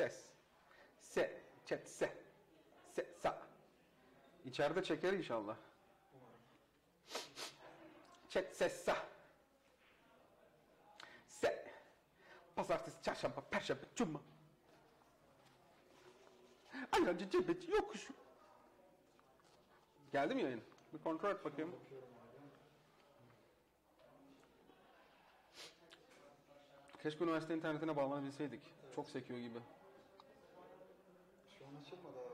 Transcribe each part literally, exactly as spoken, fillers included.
ses. Se, çet, se. Se, sa. İçeride çeker inşallah. Çet, ses, sa. Se. Pazartesi, çarşamba, perşembe, cuma. Ayancı, cebeci, yokuşu. Geldi mi yayın? Bir kontrol et bakayım. Keşke üniversite internetine bağlanabilseydik. Çok sekiyor gibi. Şu an açılmadı abi.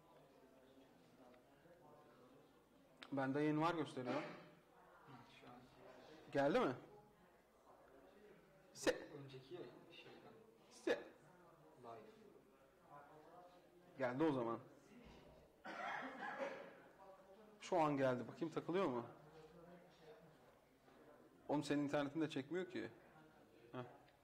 Bende yayın var gösteriyor. Hı, şu an. Geldi mi? Se. Önceki yayın şeyden. Se. Live. Geldi o zaman. Şu an geldi. Bakayım takılıyor mu? Oğlum senin internetin de çekmiyor ki. Heh.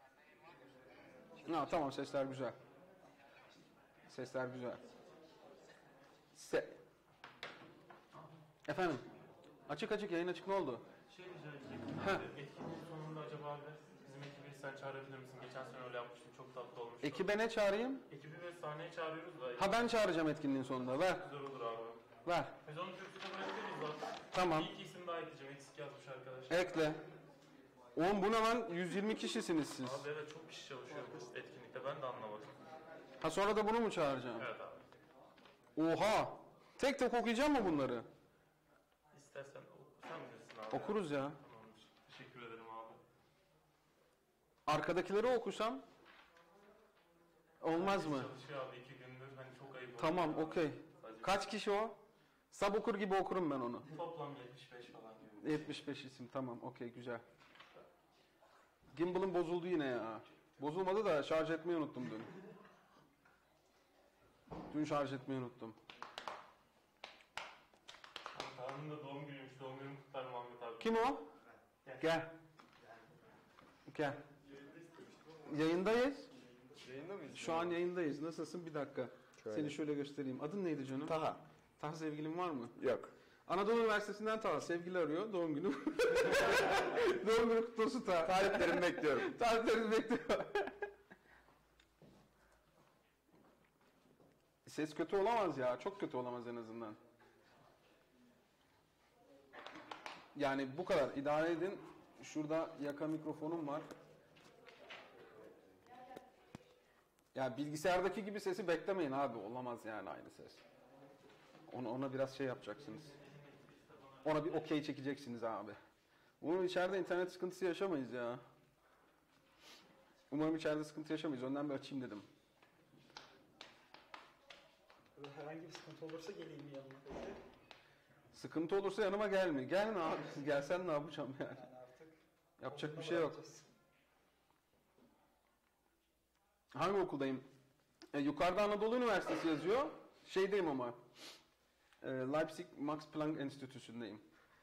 Ha, tamam sesler güzel. Sesler güzel. Se. Efendim. Açık açık yayın açık ne oldu? Şey diyeceğim, etkinliğin sonunda acaba bizim ekibi sen çağırabilir misin? Geçen sene öyle yapmıştım, çok tatlı olmuştu. Ekibe ne çağırayım? Ekibi ve sahneye çağırıyoruz da. Ha ben çağıracağım etkinliğin sonunda. Ver. Güzel olur abi. Ver. Biz onu kürsüde bırakıyoruz zaten. Tamam. Bir iki isim daha ekleyeceğim, eksik yazmış arkadaşlar. Ekle. Oğlum bu ne lan? yüz yirmi kişisiniz siz. Abi evet çok kişi çalışıyor bu etkinlikte, ben de anlamadım. Ha sonra da bunu mu çağıracağım? Evet abi. Oha! Tek tek okuyacağım mı bunları? İstersen oku, sen bilirsin abi. Okuruz ya. Tamamdır. Teşekkür ederim abi. Arkadakileri okusam olmaz mı? Çalışıyor abi iki gündür, hani çok ayıp oldu. Tamam, okey. Kaç kişi o? Sab okur gibi okurum ben onu. Toplam yetmiş beş falan gibi. yetmiş beş isim, tamam, okey, güzel. Gimbal'ım bozuldu yine ya. Bozulmadı da şarj etmeyi unuttum dün. Dün şarj etmeyi unuttum. Tanrı'nın da doğum günüymüş, doğum gününü kutlar Muhammed abi. Kim o? Gel. Gel. Gel. Yayındayız. Yayında mıyız? Şu an yayındayız. Nasılsın? Bir dakika. Şöyle. Seni şöyle göstereyim. Adın neydi canım? Taha. Taha sevgilin var mı? Yok. Anadolu Üniversitesi'nden Taha. Sevgili arıyor. Doğum günü. Doğum günü kutlu olsun Taha. Tariflerimi bekliyorum. Tariflerinizi bekliyor. Ses kötü olamaz ya. Çok kötü olamaz en azından. Yani bu kadar. İdare edin. Şurada yaka mikrofonum var. Ya bilgisayardaki gibi sesi beklemeyin abi. Olamaz yani aynı ses. Ona, ona biraz şey yapacaksınız. Ona bir okey çekeceksiniz abi. Umarım içeride internet sıkıntısı yaşamayız ya. Umarım içeride sıkıntı yaşamayız. Önden bir açayım dedim. Herhangi bir sıkıntı olursa geleyim yanına. Sıkıntı olursa yanıma gelme. Gelme abi. Gelsen ne yapacağım yani. Yani artık Yapacak bir şey yok. Hangi okuldayım? E, yukarıda Anadolu Üniversitesi yazıyor. Şeydeyim ama. E, Leipzig Max Planck Enstitüsü'ndeyim.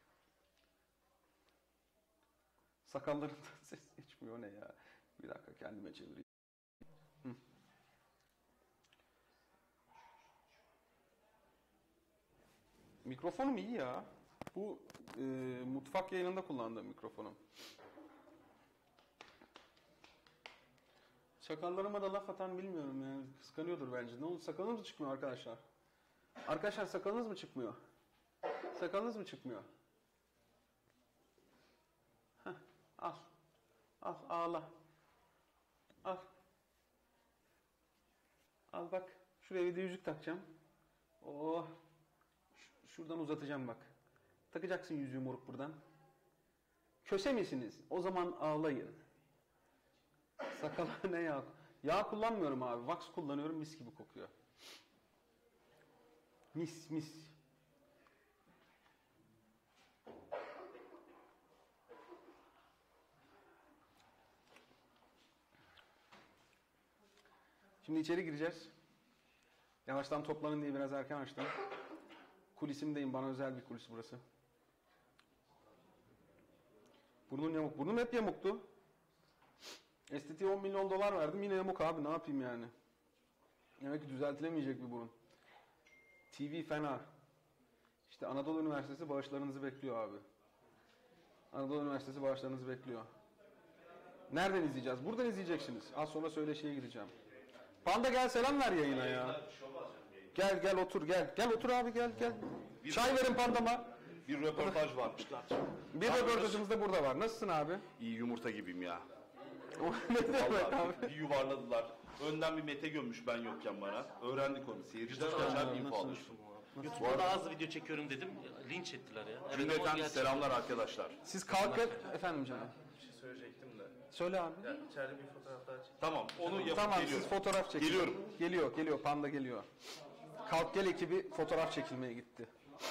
Sakallarımdan ses geçmiyor ne ya. Bir dakika kendime çevireyim. Hı. Mikrofonum iyi ya. Bu e, mutfak yayınında kullandığım mikrofonum. Sakallarıma da laf atan bilmiyorum yani. Kıskanıyordur bence. Ne oldu? Sakalınız mı çıkmıyor arkadaşlar? Arkadaşlar sakalınız mı çıkmıyor? Sakalınız mı çıkmıyor? Heh, al. Al ağla. Al. Al bak. Şuraya bir de yüzük takacağım. Oh. Ş- şuradan uzatacağım bak. Takacaksın yüzüğü moruk buradan. Köse misiniz? O zaman ağlayın. Sakala ne yağ? Yağ kullanmıyorum abi. Wax kullanıyorum. Mis gibi kokuyor. Mis mis. Şimdi içeri gireceğiz. Yavaştan toplanın diye biraz erken açtım. Kulisimdeyim. Bana özel bir kulis burası. Burnum yamuk. Burnum hep yamuktu. Estetiğe on milyon dolar verdim. Yine yamuk abi. Ne yapayım yani? Demek ki düzeltilemeyecek bir burun. T V fena. İşte Anadolu Üniversitesi bağışlarınızı bekliyor abi. Anadolu Üniversitesi bağışlarınızı bekliyor. Nereden izleyeceğiz? Buradan izleyeceksiniz. Az sonra söyleşiye gideceğim. Panda gel selam ver yayına ya. Gel gel otur gel. Gel otur abi gel gel. Çay verin pandama. Bir röportaj varmışlar. Bir röportajımız da burada var. Nasılsın abi? İyi yumurta gibiyim ya. Ne demek Vallahi abi? bir yuvarladılar. Önden bir Mete gömmüş ben yokken bana. Öğrendik onu. Seyirciler açar info alır. YouTube'da da az video çekiyorum dedim. Linç ettiler ya. Evet, ama Cümleten gerçekten- selamlar arkadaşlar. Siz kalkın. Efendim canım. Bir şey söyleyecektim de. Söyle abi. Ya içeride bir fotoğraf daha çek. Tamam onu yapıp Tamam geliyorum. siz fotoğraf çekin. Geliyorum. Geliyor geliyor panda geliyor. Kalk gel ekibi fotoğraf çekilmeye gitti.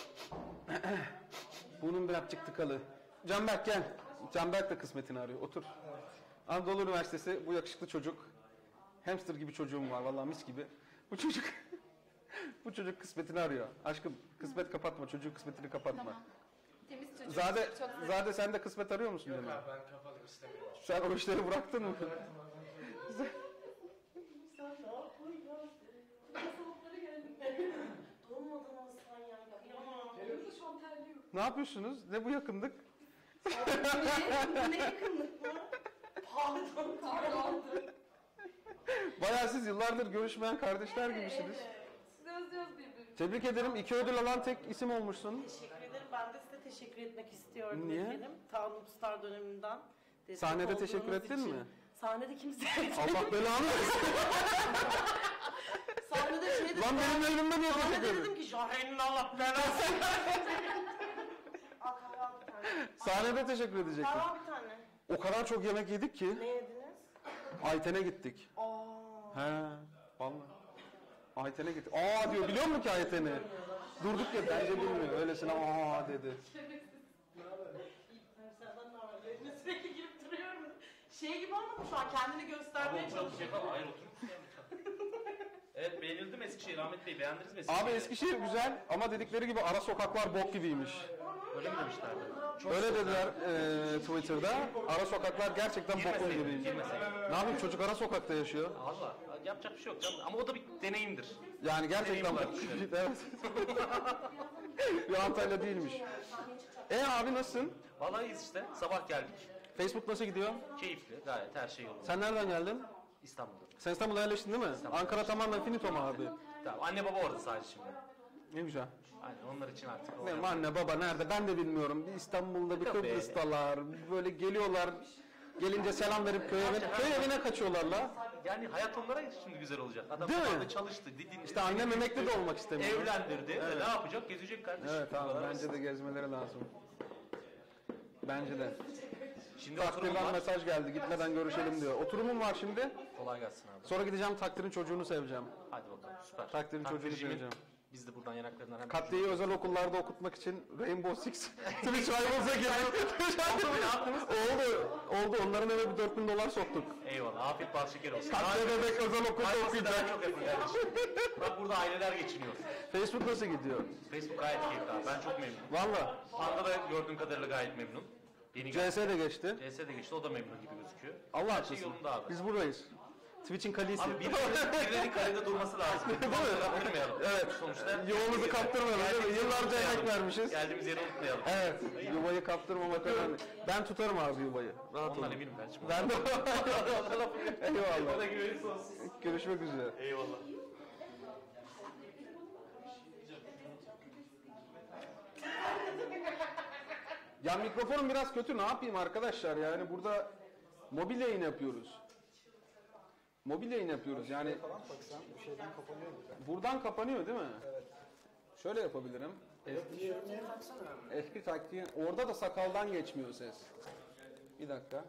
Bunun birazcık tıkalı. Canberk gel. Canberk de kısmetini arıyor. Otur. Anadolu Üniversitesi bu yakışıklı çocuk. Hamster gibi çocuğum var vallahi mis gibi. Bu çocuk bu çocuk kısmetini arıyor. Aşkım kısmet kapatma çocuğun kısmetini kapatma. Tamam. Temiz çocuk. Zade, çok severim. Zade sen de kısmet arıyor musun? Yok Yok abi ben kapalı istemiyorum. Sen o işleri bıraktın mı? Ne yapıyorsunuz? Ne bu yakınlık? Ne yakınlık mı? Pardon, pardon. Bayağı siz yıllardır görüşmeyen kardeşler gibisiniz. Siz özlüyoruz birbirimizi. Tebrik ederim. İki ödül alan tek isim olmuşsun. Teşekkür ederim. Ben de size teşekkür etmek istiyorum Niye? efendim. Tanrı Star döneminden. destek Sahnede olduğunuz teşekkür ettin için. mi? Sahnede kimse Allah belanı versin. Sahnede şey dedim. Lan benim elimde niye teşekkür Sahnede edin? dedim ki Jahen'in Allah belasını. Al kahve bir tane. Sahnede teşekkür edecektim. Kahve bir tane. O kadar çok yemek yedik ki. Ne yediniz? Ayten'e gittik. Aa. He, vallahi. Ayten'e gittik. Aa diyor, biliyor musun ki Ayten'i? Durduk ya, bence bilmiyor. Öylesine aa dedi. Senden ne haber? Evine sürekli girip duruyorum. Şey gibi olmadı şu an kendini göstermeye çalışıyor. Hayır oturun. Evet beğenildi mi Eskişehir? Ahmet Bey beğendiniz mi Eskişehir'i? Abi Eskişehir güzel ama dedikleri gibi ara sokaklar bok gibiymiş. Öyle mi demişlerdi? Öyle dediler e, Twitter'da. Ara sokaklar gerçekten bokun Girmeseydin, gibiymiş. girmeseydin. Ne yapayım, çocuk ara sokakta yaşıyor. Valla yapacak bir şey yok canım. Ama o da bir deneyimdir. Yani gerçekten Deneyim bok olarak gibi. Evet. Bir Antalya değilmiş. E abi nasılsın? Vallahi iyiyiz işte. Sabah geldik. Facebook nasıl gidiyor? Keyifli. Gayet her şey yolunda. Sen nereden geldin? İstanbul'da. Sen İstanbul'a yerleştin değil mi? Ankara tamamen finito mu abi? Tamam. Anne baba orada sadece şimdi. Ne güzel. Aynen onlar için artık. o- Benim anne baba nerede ben de bilmiyorum. Bir İstanbul'da bir Tabii. Kıbrıs'talar. Böyle geliyorlar. Gelince selam verip köy evine, köy evine kaçıyorlar la. Yani hayat onlara şimdi güzel olacak. Adam Değil mi? zamanında çalıştı. Didin, İşte annem emekli de olmak istemiyor. evlendirdi. E, Ne yapacak? Gezecek kardeşim. Evet abi Bunlar bence de gezmeleri lazım. Bence de. Şimdi oturum Takdirden var. mesaj geldi gitmeden görüşelim diyor. Oturumum var şimdi. Kolay gelsin abi. Sonra gideceğim takdirin çocuğunu seveceğim. Hadi bakalım süper. Takdirin çocuğunu Takdircimin, seveceğim. Biz de buradan yanaklarından hemen... Katliyi özel okullarda okutmak için Rainbow Six Twitch Rivals'a girdim. oldu. Oldu. Onların eve bir dört bin dolar soktuk. Eyvallah. Afiyet bal şeker olsun. Katliye bebek özel okulda Ailesi okuyacak. daha çok yapın kardeşim. Bak burada aileler geçiniyor. Facebook nasıl gidiyor? Facebook gayet keyifli abi. Ben çok memnunum. Valla. Panda da gördüğüm kadarıyla gayet memnun. Yeni C S de geçti. C S de geçti. O da memnun gibi gözüküyor. Allah Her şey haklısın. yolunda abi. Biz buradayız. Twitch'in kalesi. Abi birilerinin, birilerinin kalede durması lazım. Değil mi? Kaptırmayalım. Evet. Sonuçta Yuvamızı kaptırmayalım değil mi? geldiğimiz yeri Yıllarca emek unutmayalım. vermişiz. Geldiğimiz yeri unutmayalım. Evet. Yuvayı kaptırmamak önemli. Ben tutarım abi yuvayı. Rahat Ondan olun. eminim kardeşim. Ben de. Eyvallah. Bana güveniniz olsun. Görüşmek üzere. Eyvallah. Ya mikrofonum biraz kötü. Ne yapayım arkadaşlar? Yani burada mobil yayın yapıyoruz. Mobil yayın yapıyoruz. Yani Falan baksan bu şeyden kapanıyor gibi. buradan kapanıyor değil mi? Evet. Şöyle yapabilirim. Evet, niye, niye baksana abi? Eski taktiğin. Orada da sakaldan geçmiyor ses. Bir dakika.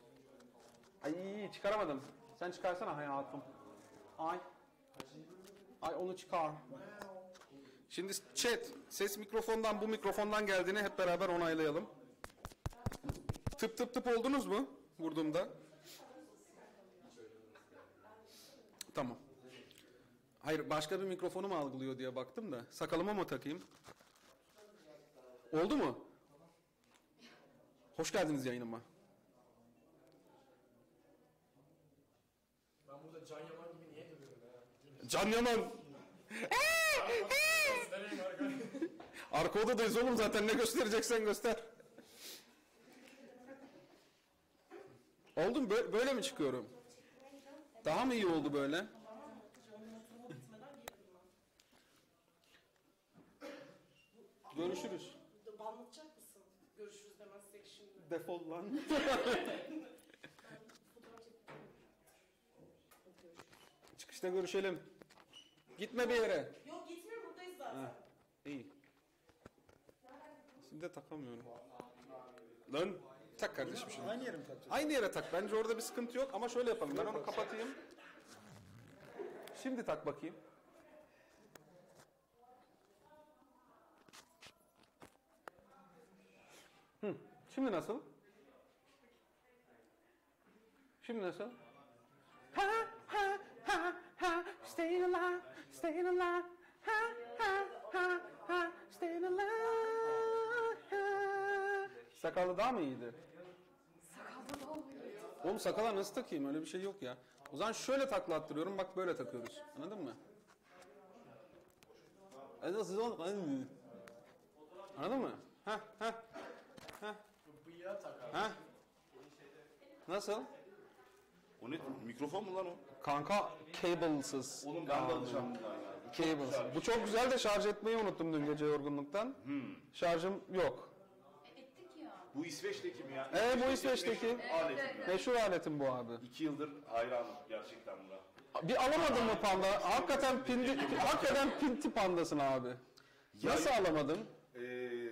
Ay çıkaramadım. Sen çıkarsana hayatım. Ay. Ay onu çıkar. Şimdi chat, ses mikrofondan bu mikrofondan geldiğini hep beraber onaylayalım. Tıp tıp tıp oldunuz mu vurduğumda? Tamam. Hayır başka bir mikrofonu mu algılıyor diye baktım da. Sakalıma mı takayım? Oldu mu? Hoş geldiniz yayınıma. Ben burada Can Yaman gibi niye duruyorum ya? Can Yaman. Arka odadayız oğlum zaten ne göstereceksen göster. Oldu mu? Böyle, böyle mi çıkıyorum? Daha mı iyi oldu böyle? Görüşürüz. Anlatacak mısın? Görüşürüz demezsek şimdi. Defol lan. Ben fotoğraf çekeceğim. Çıkışta görüşelim. Gitme bir yere. Yok gitmiyorum, buradayız zaten. Ha, iyi. Şimdi de takamıyorum. Lan tak kardeşim şimdi. Aynı yere mi takacağız? Aynı yere tak. Bence orada bir sıkıntı yok ama şöyle yapalım. Ben onu kapatayım. Şimdi tak bakayım. Hı. Şimdi nasıl? Şimdi nasıl? Ha ha ha ha staying alive, staying alive. Ha ha ha ha staying alive. Sakallı daha mı iyiydi? Sakalda da olmuyor. Oğlum sakala nasıl takayım? Öyle bir şey yok ya. O zaman şöyle takla attırıyorum. Bak böyle takıyoruz. Anladın mı? Anladın mı? Heh heh. Heh. Bıyığa tak abi. Heh. Nasıl? O ne? Mikrofon mu lan o? Kanka cablesız. Oğlum ben de alacağım bundan ya. Bu çok Cablesız. güzel. Bu çok güzel de şarj etmeyi unuttum dün gece yorgunluktan. Hmm. Şarjım yok. E, ettik ya. Bu İsveç'teki mi ya? Ee, bu İsveç'teki. meşhur aletim ya. Meşhur aletim bu abi. İki yıldır hayranım gerçekten buna. Bir alamadın mı panda? Hakikaten pindi, hakikaten pinti pandasın abi. Ya- Nasıl alamadın? Ee,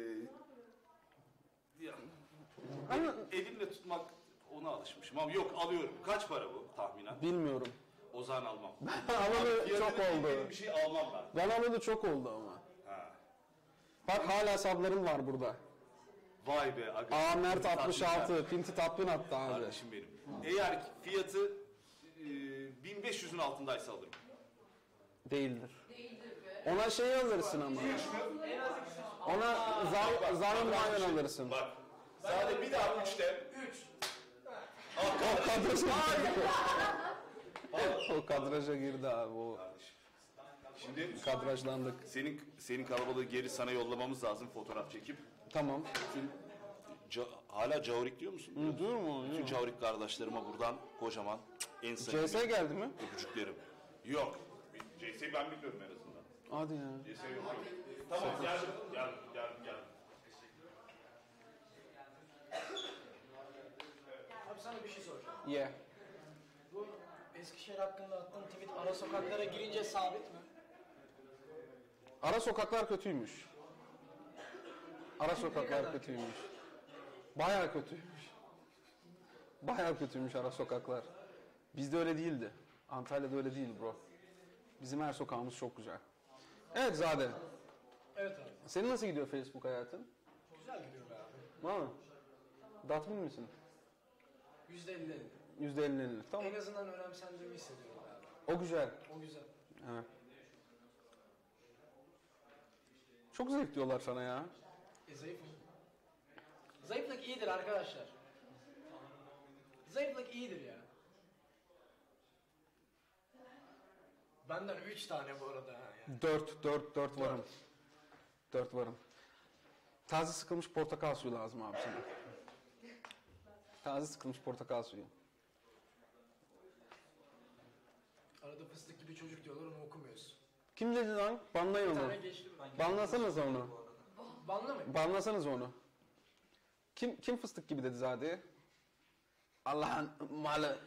ya, Ama elimle tutmak ona alışmışım ama yok alıyorum. Kaç para bu tahminen? bilmiyorum. O zaman almam. Alalı Fiyatını çok oldu. bilmediğim bir şey almam ben. Ben alalı çok oldu ama. Ha. Bak hala sabların var burada. Vay be. Aga. A Mert Tatlı altmış altı, Pinti tatmin attı abi. Kardeşim benim. Eğer ki fiyatı e, bin beş yüzün altındaysa alırım. Değildir. Değildir be. Ona şey alırsın ama. Ona zar, zarın muayene alırsın. Bak. Sadece bir daha üçte. Üç. O kadraja girdi. O kadraja girdi abi o. Kardeşim. Şimdi Kadrajlandık. senin senin kalabalığı geri sana yollamamız lazım fotoğraf çekip. Tamam. Ca- hala Cavrik diyor musun? Hı, diyor mu? Bütün Cavrik kardeşlerime buradan kocaman en C S samimi geldi mi? öpücüklerim. Yok. C S'yi ben biliyorum en azından. Hadi ya. C S yok. Tamam geldim. Geldim. Geldim. Geldim. Abi sana bir şey soracağım. Yeah. Bu Eskişehir hakkında attığın tweet ara sokaklara girince sabit mi? Ara sokaklar kötüymüş. Ara sokaklar kötüymüş. Bayağı kötüymüş. Bayağı kötüymüş ara sokaklar. Bizde öyle değildi. Antalya'da öyle değil bro. Bizim her sokağımız çok güzel. Evet Zade. Evet abi. Senin nasıl gidiyor Facebook hayatın? Güzel gidiyor be abi. Var mı? Datmin misin? Yüzde elli elli. yüzde elli elli. Tamam. En azından önemsendiğimi hissediyorum abi. O güzel. O güzel. Evet. Çok zevk diyorlar sana ya. E zayıfım. Zayıflık iyidir arkadaşlar. Zayıflık iyidir ya. Benden üç tane bu arada ha yani. Dört, dört, dört varım. Dört varım. Taze sıkılmış portakal suyu lazım abi sana. Taze sıkılmış portakal suyu. Arada fıstık gibi çocuk diyorlar, onu okumuyoruz. Kim dedi lan? Banlayın Bir onu. tane geçti. Banlasanız onu. Banla mı? Banlasanız onu. Kim kim fıstık gibi dedi Zade'ye? Allah'ın malı.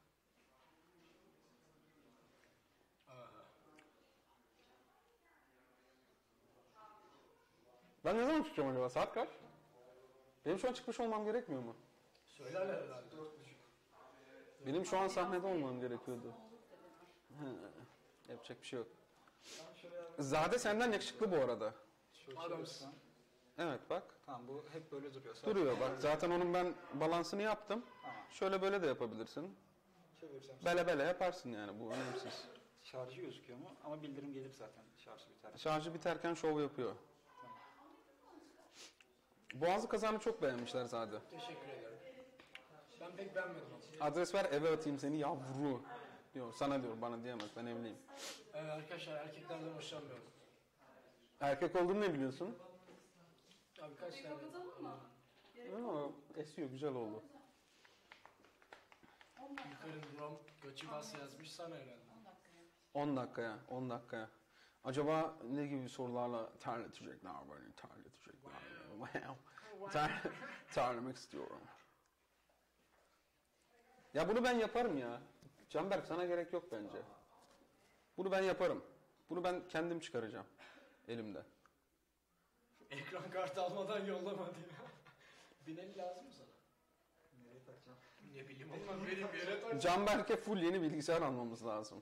Ben ne zaman çıkacağım acaba? Saat kaç? Benim şu an çıkmış olmam gerekmiyor mu? Söylerler herhalde. Dört buçuk. Benim şu an sahnede olmam gerekiyordu. Hı, yapacak bir şey yok. Zade senden yakışıklı bu arada. Adamsın. Evet bak. Tamam bu hep böyle duruyor. Sadece Duruyor bak. Zaten onun ben balansını yaptım. Tamam. Şöyle böyle de yapabilirsin. Çevirsem Bele bele yaparsın yani bu önemsiz. şarjı gözüküyor mu? Ama bildirim gelir zaten şarjı biter. Şarjı biterken şov yapıyor. Boğazı kazanı çok beğenmişler Zade. Teşekkür ederim. Ben pek beğenmedim ama. Adres ver eve atayım seni yavru. Diyor. Sana diyor bana diyemez ben evliyim. Evet arkadaşlar, erkeklerden hoşlanmıyorum. Erkek olduğunu ne biliyorsun? Abi kaç Bir tane? kapatalım mı? Aa, esiyor güzel oldu. Yukarı Rom Göçü Bas yazmış sana herhalde. on dakikaya. on dakikaya on dakikaya. Acaba ne gibi sorularla terletecekler beni, terletecekler beni. Wow. Ter, terlemek istiyorum. Ya bunu ben yaparım ya. Canberk sana gerek yok bence. Bunu ben yaparım. Bunu ben kendim çıkaracağım elimde. Ekran kartı almadan yollama diye. Bineli lazım mı sana? Nereye takacağım? Ne bileyim ama benim bir yere tak. Canberk'e full yeni bilgisayar almamız lazım.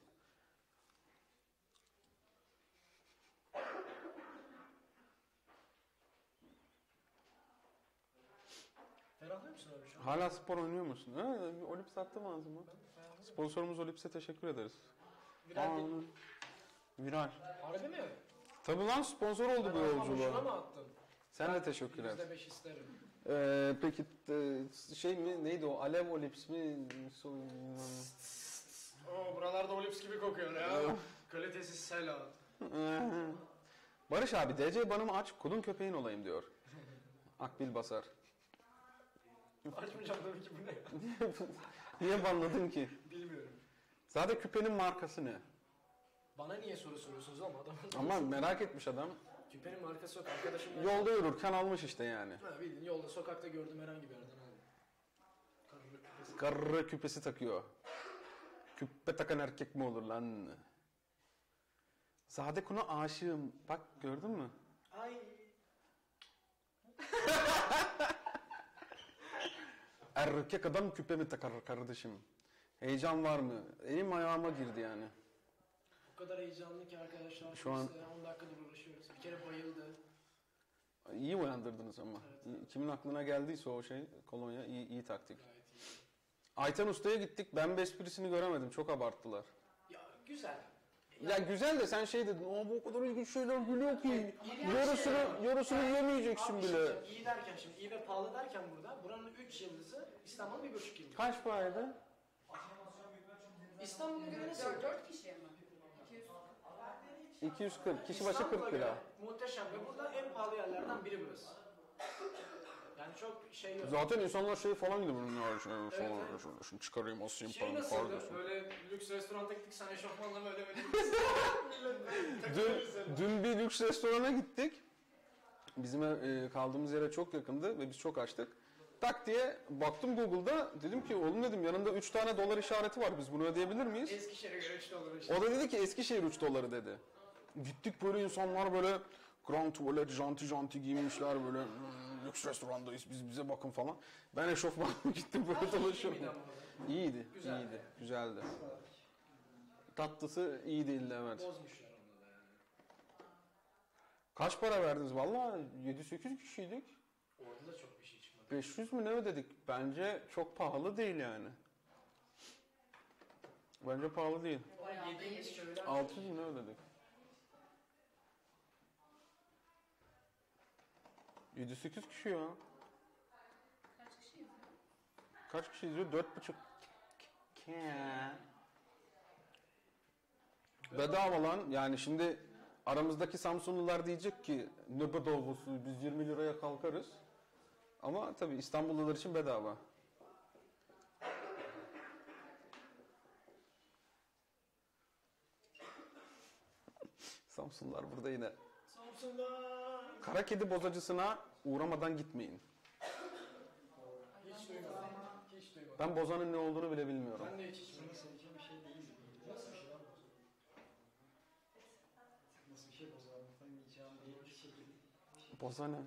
Ferahlıyor musun abi şu an? Hala spor oynuyor musun? Ha, Olips attı mı ağzıma? Sponsorumuz Olips'e teşekkür ederiz. Viral Aa, değil. Viral. Harbi mi? Tabii lan sponsor oldu bu Ben boşuna yolculuğa. mı attın? Sen de teşekkürler. yüzde beş isterim. Ee, peki e, şey mi neydi o Alev Olips mi? So- Oo buralarda Olips gibi kokuyor ya. Kalitesiz sela. Barış abi D C banımı aç kulun köpeğin olayım diyor. Akbil basar. Açmayacağım tabii ki bu ne? Niye banladın ki? Bilmiyorum. Zaten küpenin markası ne? Bana niye soru soruyorsunuz ama adamın? Ama merak etmiş adam. Küpenin markası yok arkadaşım. Yolda yürürken almış işte yani. Ha bildiğin yolda sokakta gördüm herhangi bir yerden aldım. Karlı küpesi. Karı küpesi takıyor. Küpe takan erkek mi olur lan? Zade Kuna aşığım. Bak gördün mü? Ay. Erkek adam küpe mi takar kardeşim? Heyecan var mı? Elim ayağıma girdi yani. O kadar heyecanlı ki arkadaşlar. Şu an- on dakikadır uğraşıyoruz. Bir kere bayıldı. İyi uyandırdınız ama. Evet. Kimin aklına geldiyse o şey kolonya iyi, iyi taktik. Gayet iyi. Ayten Usta'ya gittik. Ben bir esprisini göremedim. Çok abarttılar. Ya güzel. Ya güzel de sen şey dedin. O bu kadar ilginç şeyler gülüyor ki. İyi Yarısını, şey. yarısını yemeyeceksin Abi, bile. şimdi iyi derken şimdi iyi ve pahalı derken burada buranın üç yıldızı İstanbul'un bir buçuk yıldızı. Kaç paraydı? İstanbul'a göre nasıl? Dört, dört kişiye mi? İki yüz. iki yüz kırk. Kişi başı İstanbul'a kırk göre lira. Muhteşem ve burada en pahalı yerlerden biri burası. Yani çok şey yok. Zaten insanlar şey falan gidiyor. Bunun ya şey Evet, falan. evet. Şunu, şunu çıkarayım asayım Şey falan. nasıldı? Pardon. Böyle lüks restoranta gittik sen eşofmanla böyle böyle. Dün, dün bir lüks restorana gittik. Bizim e, kaldığımız yere çok yakındı ve biz çok açtık. Tak diye baktım Google'da. Dedim ki oğlum dedim yanında üç tane dolar işareti var. Biz bunu ödeyebilir miyiz? Eskişehir'e göre üç dolar işte. O da dedi ki Eskişehir üç doları dedi. Gittik böyle insanlar böyle grand tuvalet, janti janti giymişler böyle "Hmm, lüks restorandayız biz bize bakın falan. Ben eşofmanla gittim böyle dolaşıyorum. İyiydi ama orada. İyiydi, Güzeldi. iyiydi, güzeldi. Tatlısı iyi değildi evet. Bozmuşlar onu da yani. Kaç para verdiniz? Vallahi yedi sekiz kişiydik. Orada da çok bir şey çıkmadı. beş yüz mü ne ödedik? Bence çok pahalı değil yani. Bence pahalı değil. Bayağı da Yediğimiz yedik. şeyler. altı yüz mü ne ödedik? yedi sekiz kişi ya. Kaç kişi izliyor? Kaç kişi izliyor? dört buçuk. Bedava lan. Yani şimdi aramızdaki Samsunlular diyecek ki ne bedavası biz yirmi liraya kalkarız. Ama tabii İstanbullular için bedava. Samsunlular burada yine. Samsun'da. Kara kedi bozacısına uğramadan gitmeyin. Hiç duymadım. Hiç duymadım. Ben bozanın ne olduğunu bile bilmiyorum. Ben de hiç içmedim. Sana seveceğim bir şey değil. Nasıl bir şey lan bu? Nasıl bir şey bozulmaktan yiyeceğim diye bir şey değil. Boza ne?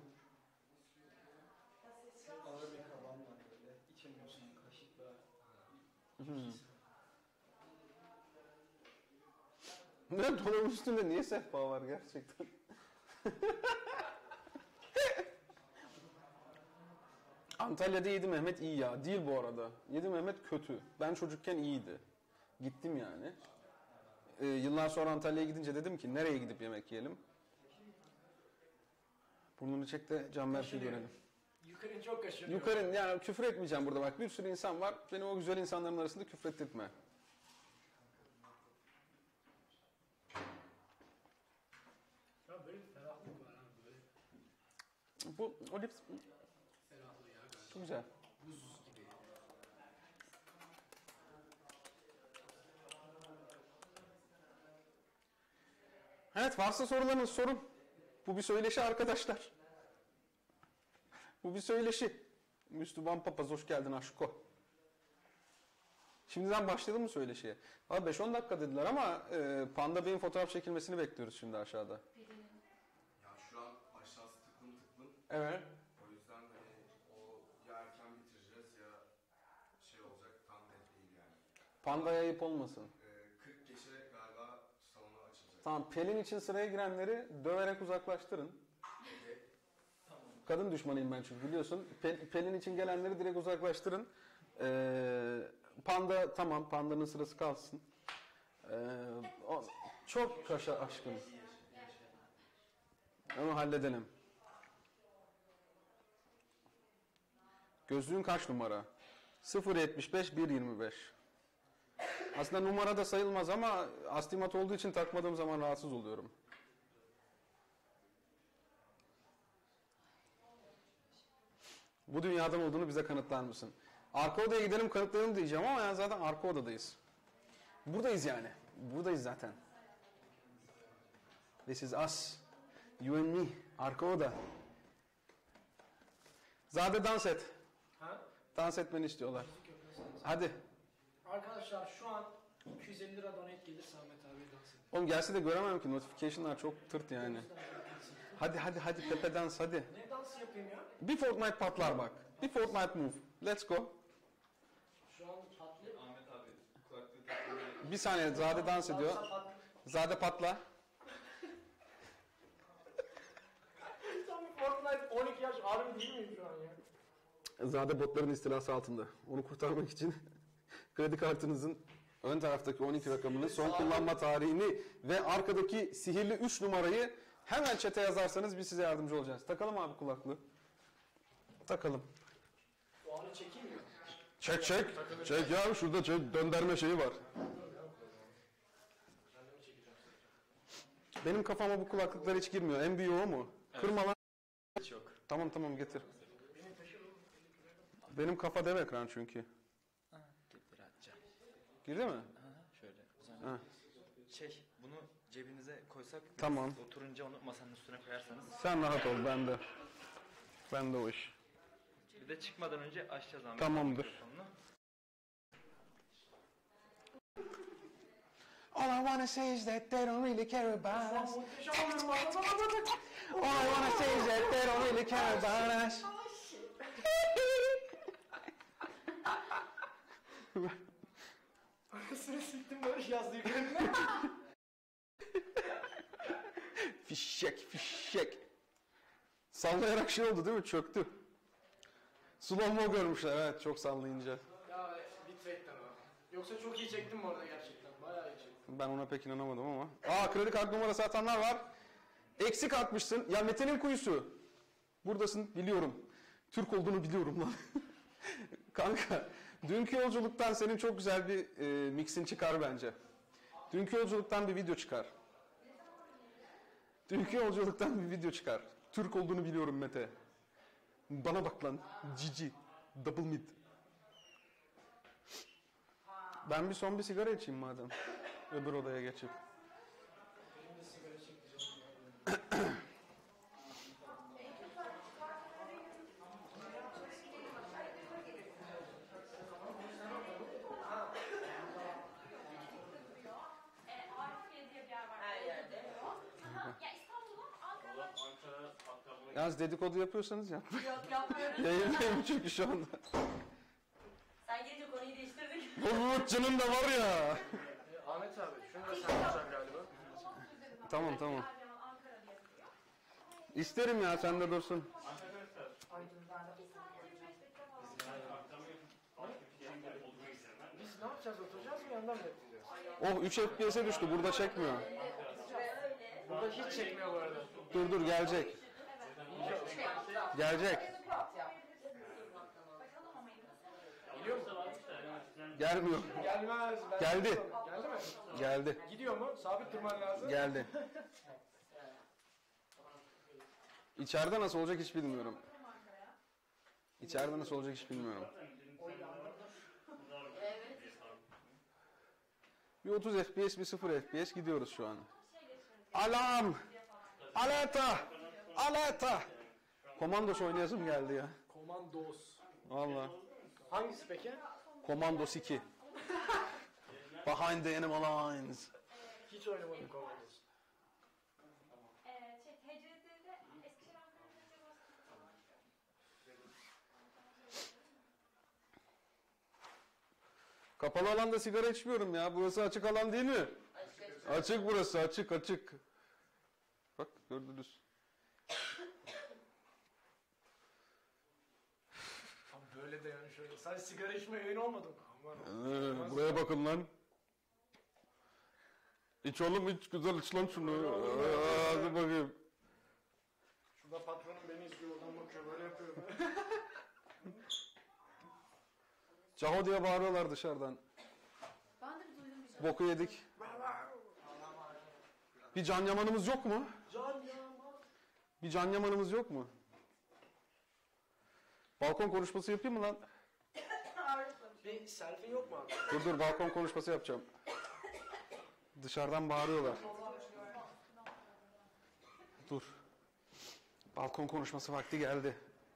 Ağır bir kaban var böyle. İçemiyorsun kaşıkla. Hmm. Ne dolabın üstünde niye sehpa var gerçekten? Antalya'da Yedi Mehmet iyi ya. Değil bu arada. Yedi Mehmet kötü. Ben çocukken iyiydi. Gittim yani. Ee, yıllar sonra Antalya'ya gidince dedim ki nereye gidip yemek yiyelim? Burnunu çek de Canberk'i görelim. Yukarı çok kaşıyor. Yukarı yani küfür etmeyeceğim burada bak. Bir sürü insan var. Beni o güzel insanların arasında küfür ettirtme. Ya böyle bir ferahlık var abi böyle. Bu o lips Ferahlığı ya galiba. çok güzel. Buz gibi. Evet, varsa sorularınız sorun. Bu bir söyleşi arkadaşlar. Bu bir söyleşi. Müslüman papaz hoş geldin aşko. Şimdiden başlayalım mı söyleşiye? Valla beş on dakika dediler ama e, Panda Bey'in fotoğraf çekilmesini bekliyoruz şimdi aşağıda. Ya şu an aşağısı tıklım tıklım. Evet. O yüzden hani o ya erken bitireceğiz ya şey olacak tam net değil yani. Panda'ya ayıp olmasın. Ee, kırk geçe galiba salonu açılacak. Tamam, Pelin için sıraya girenleri döverek uzaklaştırın. Kadın düşmanıyım ben çünkü biliyorsun. Pe- Pelin için gelenleri direkt uzaklaştırın. Ee, Panda tamam, Panda'nın sırası kalsın. Ee, o, çok kaşa aşkım. Onu halledelim. Gözlüğün kaç numara? sıfır yetmiş beş bir yirmi beş. Aslında numara da sayılmaz ama astigmat olduğu için takmadığım zaman rahatsız oluyorum. Bu dünyadan olduğunu bize kanıtlar mısın? Arka odaya gidelim kanıtlayalım diyeceğim ama yani zaten arka odadayız. Buradayız yani. Buradayız zaten. This is us. You and me. Arka oda. Zade dans et. Ha? Dans etmeni istiyorlar. Hadi. Arkadaşlar şu an iki yüz elli lira donate gelirse Ahmet abiye dans edin. Oğlum gelse de göremem ki. Notification'lar çok tırt yani. Hadi hadi hadi Pepe dans hadi. Ne dansı yapayım ya? Bir Fortnite patlar bak. Bir Fortnite move. Let's go. Şu an patlı. Ahmet abi kulaklığı takmayı Bir saniye Zade dans ediyor. Dansa patlı. Zade patla. Tam bir Fortnite on iki yaş harbi değil miyim şu an ya? Zade botların istilası altında. Onu kurtarmak için kredi kartınızın ön taraftaki on iki rakamını, son kullanma tarihini ve arkadaki sihirli üç numarayı hemen chat'e yazarsanız biz size yardımcı olacağız. Takalım abi kulaklığı. Takalım. O anı çekeyim mi? Çek çek. Çek ya, şurada çek, dönderme şeyi var. Benim kafama bu kulaklıklar hiç girmiyor. En büyüğü o mu? Kırma lan. Hiç yok. Tamam tamam getir. Benim kafa dev ekran çünkü. Ha, getir atacağım. Girdi mi? Ha, şöyle. O zaman Ha. şey, bunu cebinize koysak, Tamam. oturunca onu masanın üstüne koyarsanız. Sen rahat ol, bende. Bende o iş. Bir de çıkmadan önce açacağız Ahmet. Tamamdır. Mikrofonunu. All I wanna say is that they don't really care about us. Muhteşem oluyorum bak bak bak bak. All I wanna say is that they don't really care about us. Anasını siktim Barış yazdı yukarıda. Fişek, fişek. Sallayarak şey oldu değil mi? Çöktü. Slow mo görmüşler, evet, çok sallayınca. Ya bitrate'den o. Yoksa çok iyi çektim bu arada gerçekten. Bayağı iyi çektim. Ben ona pek inanamadım ama. Aa, kredi kart numarası atanlar var. Eksik atmışsın. Ya Mete'nin kuyusu. Buradasın, biliyorum. Türk olduğunu biliyorum lan. Kanka, dünkü yolculuktan senin çok güzel bir e, mixin çıkar bence. Dünkü yolculuktan bir video çıkar. Dünkü yolculuktan bir video çıkar. Türk olduğunu biliyorum Mete. Bana bak lan. Cici. Double mid. Ben bir son bir sigara içeyim madem. Öbür odaya geçip. Benim de sigara çekeceğim. Arifiye diye bir yer var. Her yerde. Ya İstanbul'da, Ankara'da. Ankara hatta bunu Yalnız dedikodu yapıyorsanız yap. Yok yapmıyorum. Yayındayım çünkü şu anda. Sen gelince konuyu değiştirdik. Bulutçunun da var ya. E, Ahmet abi şunu da sen yapacaksın galiba. Tamam tamam. Ankara diye yazıyor. İsterim ya, sen de dursun. arkadaşlar Bir saat yirmi beş dakika falan. yani aktarmayı başka bir şeyden olduğunu isteyenler. Biz ne yapacağız? Oturacağız mı yandan mı bekleyeceğiz? Oh, üç F P S'e düştü, burada çekmiyor. Burada hiç çekmiyor bu arada. Dur dur, gelecek. Gelecek. Geliyor mu? Gelmiyor. Gelmez. Ben Geldi. Geldi mi? Geldi. Gidiyor mu? Sabit durman lazım. Geldi. İçeride nasıl olacak hiç bilmiyorum. İçeride nasıl olacak hiç bilmiyorum. Bir otuz F P S, bir sıfır F P S gidiyoruz şu an. Alarm! Alerta! Alerta! Komandos oynayasım geldi ya. Komandos. Valla. Hangisi peki? Komandos iki. Behind the enemy lines. Hiç oynamadım Komandos. Ee, şey, T C D'de Eskişehir Ankara'da Kapalı alanda sigara içmiyorum ya. Burası açık alan değil mi? Açık burası, açık açık. Bak gördünüz. Tam böyle de yani şöyle. Sadece sigara içme yayın olmadı mı? Aman Ee, buraya bakın lan. İç oğlum iç güzel iç lan şunu. Aa, hadi bakayım. Şurada patronum beni izliyor oradan bakıyor böyle yapıyor. Caho diye bağırıyorlar dışarıdan. Ben de bir duydum bir şey. Boku yedik. Bir can yamanımız yok mu? Can yaman. Bir can yamanımız yok mu? Balkon konuşması yapayım mı lan? Bir selfie yok mu abi? Dur dur balkon konuşması yapacağım. Dışarıdan bağırıyorlar. Dur. Balkon konuşması vakti geldi.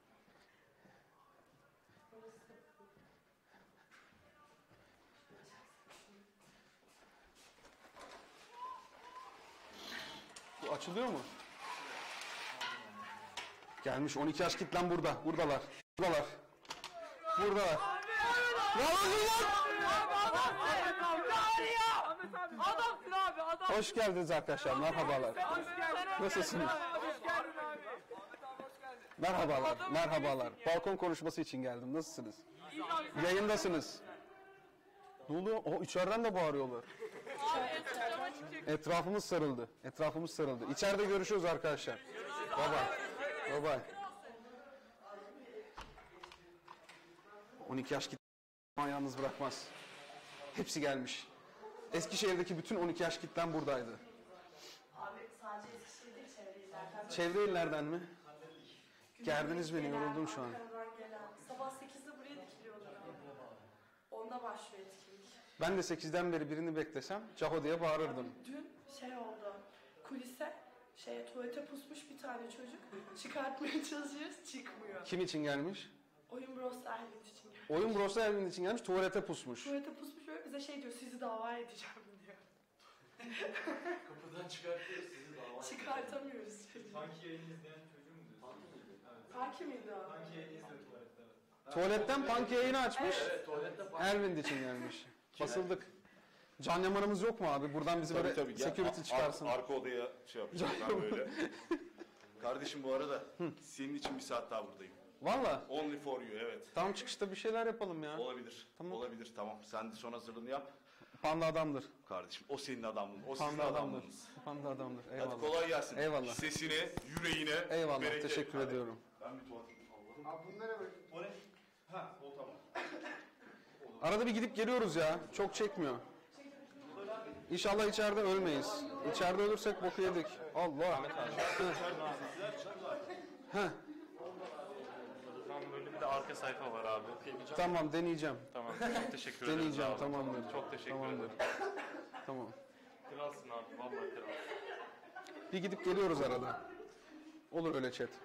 Bu açılıyor mu? Gelmiş on iki yaş kitlen burada. Buradalar. Buradalar. Buradalar. Ne yapıyorsun lan? Adamsın abi adam. Hoş geldiniz arkadaşlar. Merhabalar. Nasılsınız? Merhabalar. Merhabalar. Balkon konuşması için geldim. Nasılsınız? Yayındasınız. Ne oluyor? O içeriden de bağırıyorlar. Etrafımız sarıldı. Etrafımız sarıldı. İçeride görüşürüz arkadaşlar. Bye bye. Bye bye. on iki yaş kitle yalnız bırakmaz. Hepsi gelmiş. Eskişehir'deki bütün on iki yaş kitlen buradaydı. Abi sadece Eskişehir değil, çevre illerden. Çevre illerden mi? Gerdiniz beni, yoruldum şu an. Ankara'dan gelen. Sabah sekizde buraya dikiliyorlar abi. Onda başlıyor etkinlik. Ben de sekizden beri birini beklesem Caho diye bağırırdım. Dün şey oldu. Kulise şeye tuvalete pusmuş bir tane çocuk. Çıkartmaya çalışıyoruz, çıkmıyor. Kim için gelmiş? Oyun Bros Erbil için geldi. Oyun Bros Erwin için gelmiş, tuvalete pusmuş. Tuvalete pusmuş böyle bize şey diyor, sizi dava edeceğim diyor. Kapıdan çıkartıyoruz sizi dava. Çıkartamıyoruz çocuğu. Sanki yayın izleyen çocuğu mu diyorsun? Sanki miydi o? Sanki yayın izliyor tuvalette. Tuvaletten punk yayını açmış, Evet tuvalette bak. Erwin için gelmiş. Basıldık. Can yamanımız yok mu abi? Buradan bizi Tabii böyle tabii. Gel, security ar- çıkarsın. arka odaya şey yapacağım ben böyle. Kardeşim bu arada senin için bir saat daha buradayım. Valla. Only for you evet. Tam çıkışta bir şeyler yapalım ya. Olabilir. Tamam. Olabilir tamam. Sen de son hazırlığını yap. Panda adamdır. Kardeşim o senin adamlığın. O sizin Panda adamdır. adamlığınız. Panda adamdır. Hadi Eyvallah. kolay gelsin. Eyvallah. Sesine, yüreğine. Eyvallah. bereket. Teşekkür Hadi. ediyorum. Ben bir tuvalete Allah'ım. Abi bunlara bak. O ne? Ha o tamam. Arada bir gidip geliyoruz ya. Çok çekmiyor. İnşallah içeride ölmeyiz. İçeride ölürsek boku yedik. Allah. Heh. Tam böyle bir de arka sayfa var abi. Tamam deneyeceğim. Tamam. Çok teşekkür ederim. Deneyeceğim abi. tamamdır. Çok teşekkür Tamamdır. ederim. Tamam. Kralsın abi. Vallahi kralsın. Bir gidip geliyoruz arada. Olur öyle chat.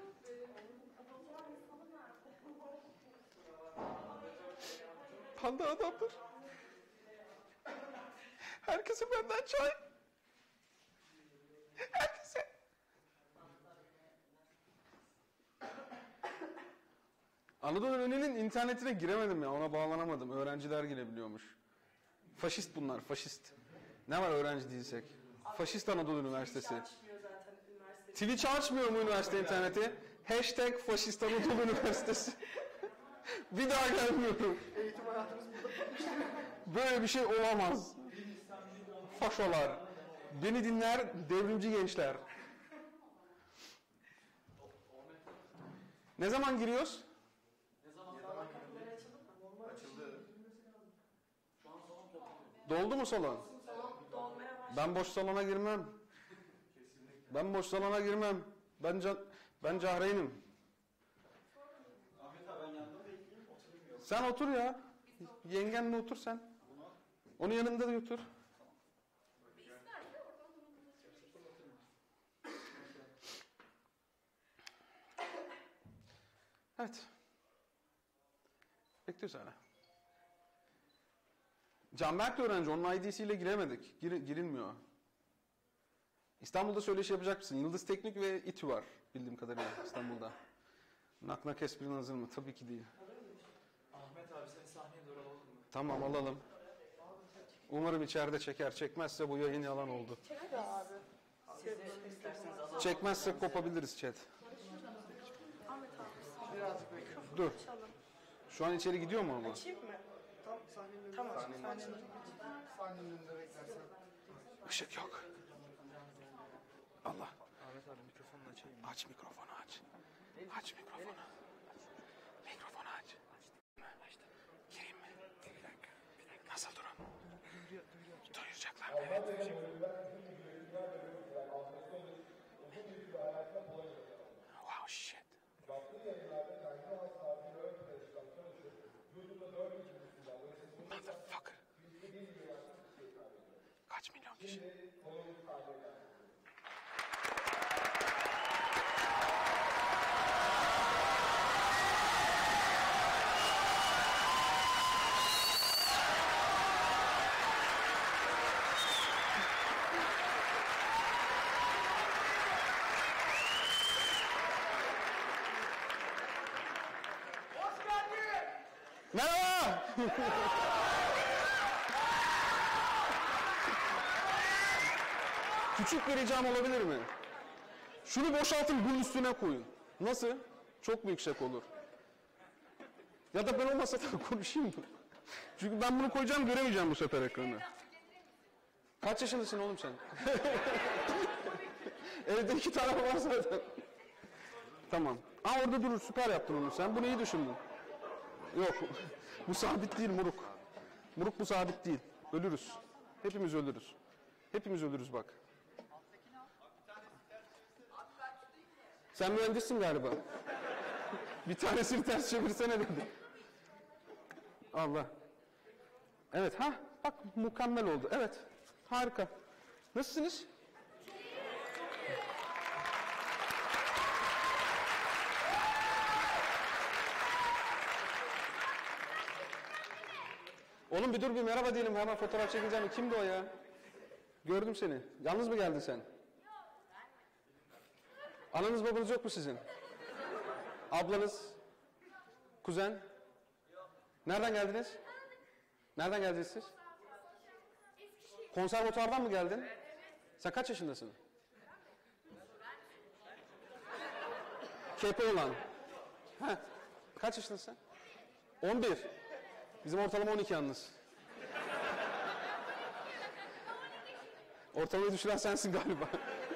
Panda adamdır. Herkese benden çay. Herkese. Anadolu Önü'nün internetine giremedim ya. Ona bağlanamadım. Öğrenciler girebiliyormuş. Faşist bunlar. Faşist. Ne var öğrenci değilsek? Faşist Anadolu Üniversitesi. Açmıyor zaten üniversite. Twitch açmıyor mu üniversite interneti? Hashtag Faşist Anadolu Üniversitesi. Bir daha gelmiyorum. Eğitim hayatımız burada. Böyle bir şey olamaz. Faşolar. Beni dinler devrimci gençler. Ne zaman giriyoruz? Açıldı. Doldu mu salon? Dolmaya başladı. Ben boş salona girmem. Ben boş salona girmem. Ben can, ben Cahreyn'im. Ahmet abi ben yanında bekleyeyim, oturayım yok. Sen otur ya. Yengenle otur sen. Onun yanında da otur. Evet. Bekliyoruz hala. Canberk de öğrenci. Onun I D'siyle giremedik. Gir, girilmiyor. İstanbul'da söyleşi yapacak mısın? Yıldız Teknik ve İTÜ var bildiğim kadarıyla İstanbul'da. Naknak esprin hazır mı? Tabii ki değil. Ahmet abi seni sahneye doğru alalım mı? Tamam alalım. Umarım içeride çeker. Çekmezse bu yayın yalan oldu. Çekmezse kopabiliriz chat. Ahmet abi. Birazcık bekle. Dur. Şu an içeri gidiyor mu ama? Açayım mı? Tam sahnenin önünde. Tamam. Sahnenin Sahnenin önünde. Sahnenin önünde beklersen. Işık yok. Allah. Ahmet abi mikrofonunu açayım. Aç mikrofonu aç. Aç mikrofonu. Mikrofonu aç. Gireyim mi? Bir dakika. Bir dakika. Nasıl durum? Duyuracaklar mı? Evet. Wow shit. Motherfucker. Kaç milyon kişi? Merhaba. Küçük bir ricam olabilir mi? Şunu boşaltın bunun üstüne koyun. Nasıl? Çok mu yüksek olur? Ya da ben olmasa da konuşayım mı? Çünkü ben bunu koyacağım göremeyeceğim bu sefer ekranı. Kaç yaşındasın oğlum sen? Evde iki tane var zaten. Tamam. Aa orada durur süper yaptın onu sen. Bunu iyi düşündün. Yok. Bu sabit değil Muruk. Muruk bu sabit değil. Ölürüz. Hepimiz ölürüz. Hepimiz ölürüz bak. Sen mühendissin galiba. Bir tanesini ters çevirsene dedi. Allah. Evet ha bak mükemmel oldu. Evet. Harika. Nasılsınız? Oğlum bir dur bir merhaba diyelim hemen fotoğraf çekeceğim. Kimdi o ya? Gördüm seni. Yalnız mı geldin sen? Ananız babanız yok mu sizin? Ablanız? Kuzen? Nereden geldiniz? Nereden geldiniz siz? Konservatuvardan mı geldin? Sen kaç yaşındasın? Kepe olan. Heh. Kaç yaşındasın sen? on bir. Bizim ortalama on iki yalnız. Ortalamayı düşüren sensin galiba.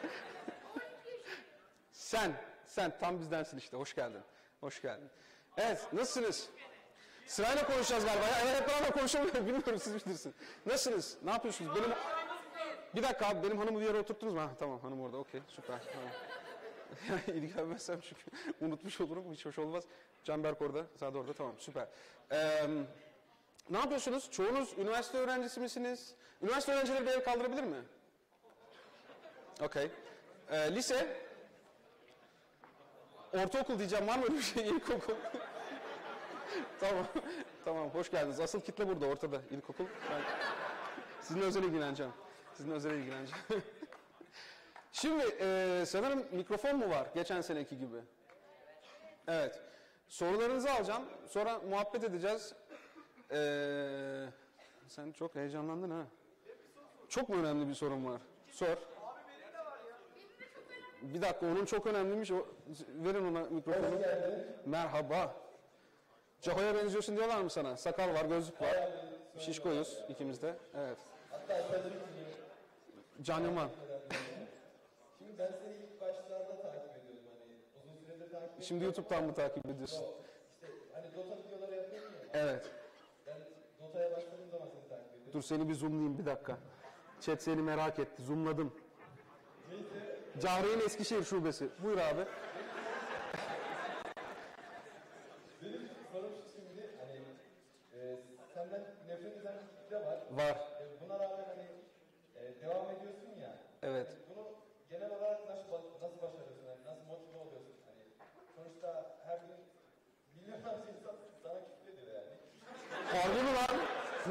Sen, sen tam bizdensin işte. Hoş geldin. Hoş geldin. Evet, nasılsınız? Sırayla konuşacağız galiba. Ya, hep beraber konuşamıyorum. Bilmiyorum siz bilirsiniz. Nasılsınız? Ne yapıyorsunuz? Benim... Bir dakika abi, benim hanımı bir yere oturttunuz mu? Ha, tamam, hanım orada. Okey, süper. Tamam. Yani ilgilenmezsem çünkü unutmuş olurum. Hiç hoş olmaz. Canberk orada, Sade orada. Tamam, süper. Ee, ne yapıyorsunuz? Çoğunuz üniversite öğrencisi misiniz? Üniversite öğrencileri bir el kaldırabilir mi? Okey. Ee, lise? Ortaokul diyeceğim. Var mı öyle bir şey? İlkokul. Tamam. Tamam. Hoş geldiniz. Asıl kitle burada. Ortada. İlkokul. Ben sizinle özel ilgileneceğim. Sizinle özel ilgileneceğim. Şimdi e, sanırım mikrofon mu var? Geçen seneki gibi. Evet. Sorularınızı alacağım. Sonra muhabbet edeceğiz. Ee, sen çok heyecanlandın ha. Çok mu önemli bir sorun var? Sor. Bir dakika onun çok önemliymiş. O, verin ona mikrofonu. Merhaba. Caho'ya benziyorsun diyorlar mı sana? Sakal var, gözlük var. Şişkoyuz ikimiz de. Evet. Can Yaman. Şimdi ben seni ilk başlarda takip ediyordum hani uzun süredir takip ediyordum. Şimdi YouTube'dan mı takip ediyorsun? İşte hani Dota videoları yapıyorum ya. Evet. Ben Dota'ya başladığım zaman seni takip ediyordum. Dur seni bir zoomlayayım bir dakika. Chat seni merak etti. Zoomladım. Cahre'nin Eskişehir şubesi. Buyur abi. Benim sorum şu şimdi hani e, senden nefret eden bir kitle var. Var. E, buna rağmen hani e, devam ediyorsun ya. Evet. Yani bunu genel olarak nasıl nasıl başarıyorsun? Yani nasıl motive oluyorsun? Hani sonuçta her gün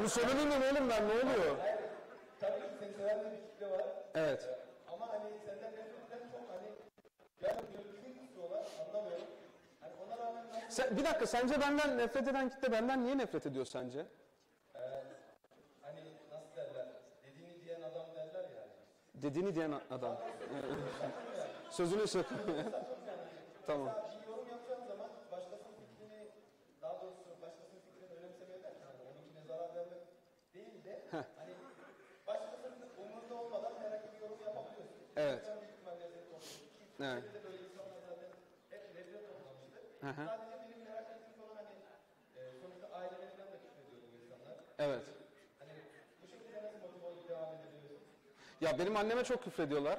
Şunu söylemeyeyim mi oğlum ben, ne oluyor? Tabii ki seni seven de bir kitle var. Evet. Ama hani senden nefret eden çok hani yani bir istiyorlar, anlamıyorum. Hani ona rağmen Sen, bir dakika, sence benden nefret eden kitle benden niye nefret ediyor sence? Ee, hani nasıl derler? Dediğini diyen adam derler ya. Dediğini diyen adam. Sözünü sakın. Tamam. Mesela bir yorum yapacağım zaman başkasının fikrini, daha doğrusu başkasının fikrini önemsemeye derken hani onunkine zarar vermek değil de hani başkasının umurunda olmadan herhangi bir yorum yapabiliyorsun. Evet. Ben büyük ihtimalle lezzet toplamıştım. Evet. Türkiye'de de böyle insanlar zaten hep lezzet toplamıştı. Hı hı. Sadece benim merak ettiğim konu hani e, sonuçta ailemizden de küfrediyor bu insanlar. Evet. Hani bu şekilde nasıl motive olup devam edebiliyorsun? Ya benim anneme çok küfrediyorlar.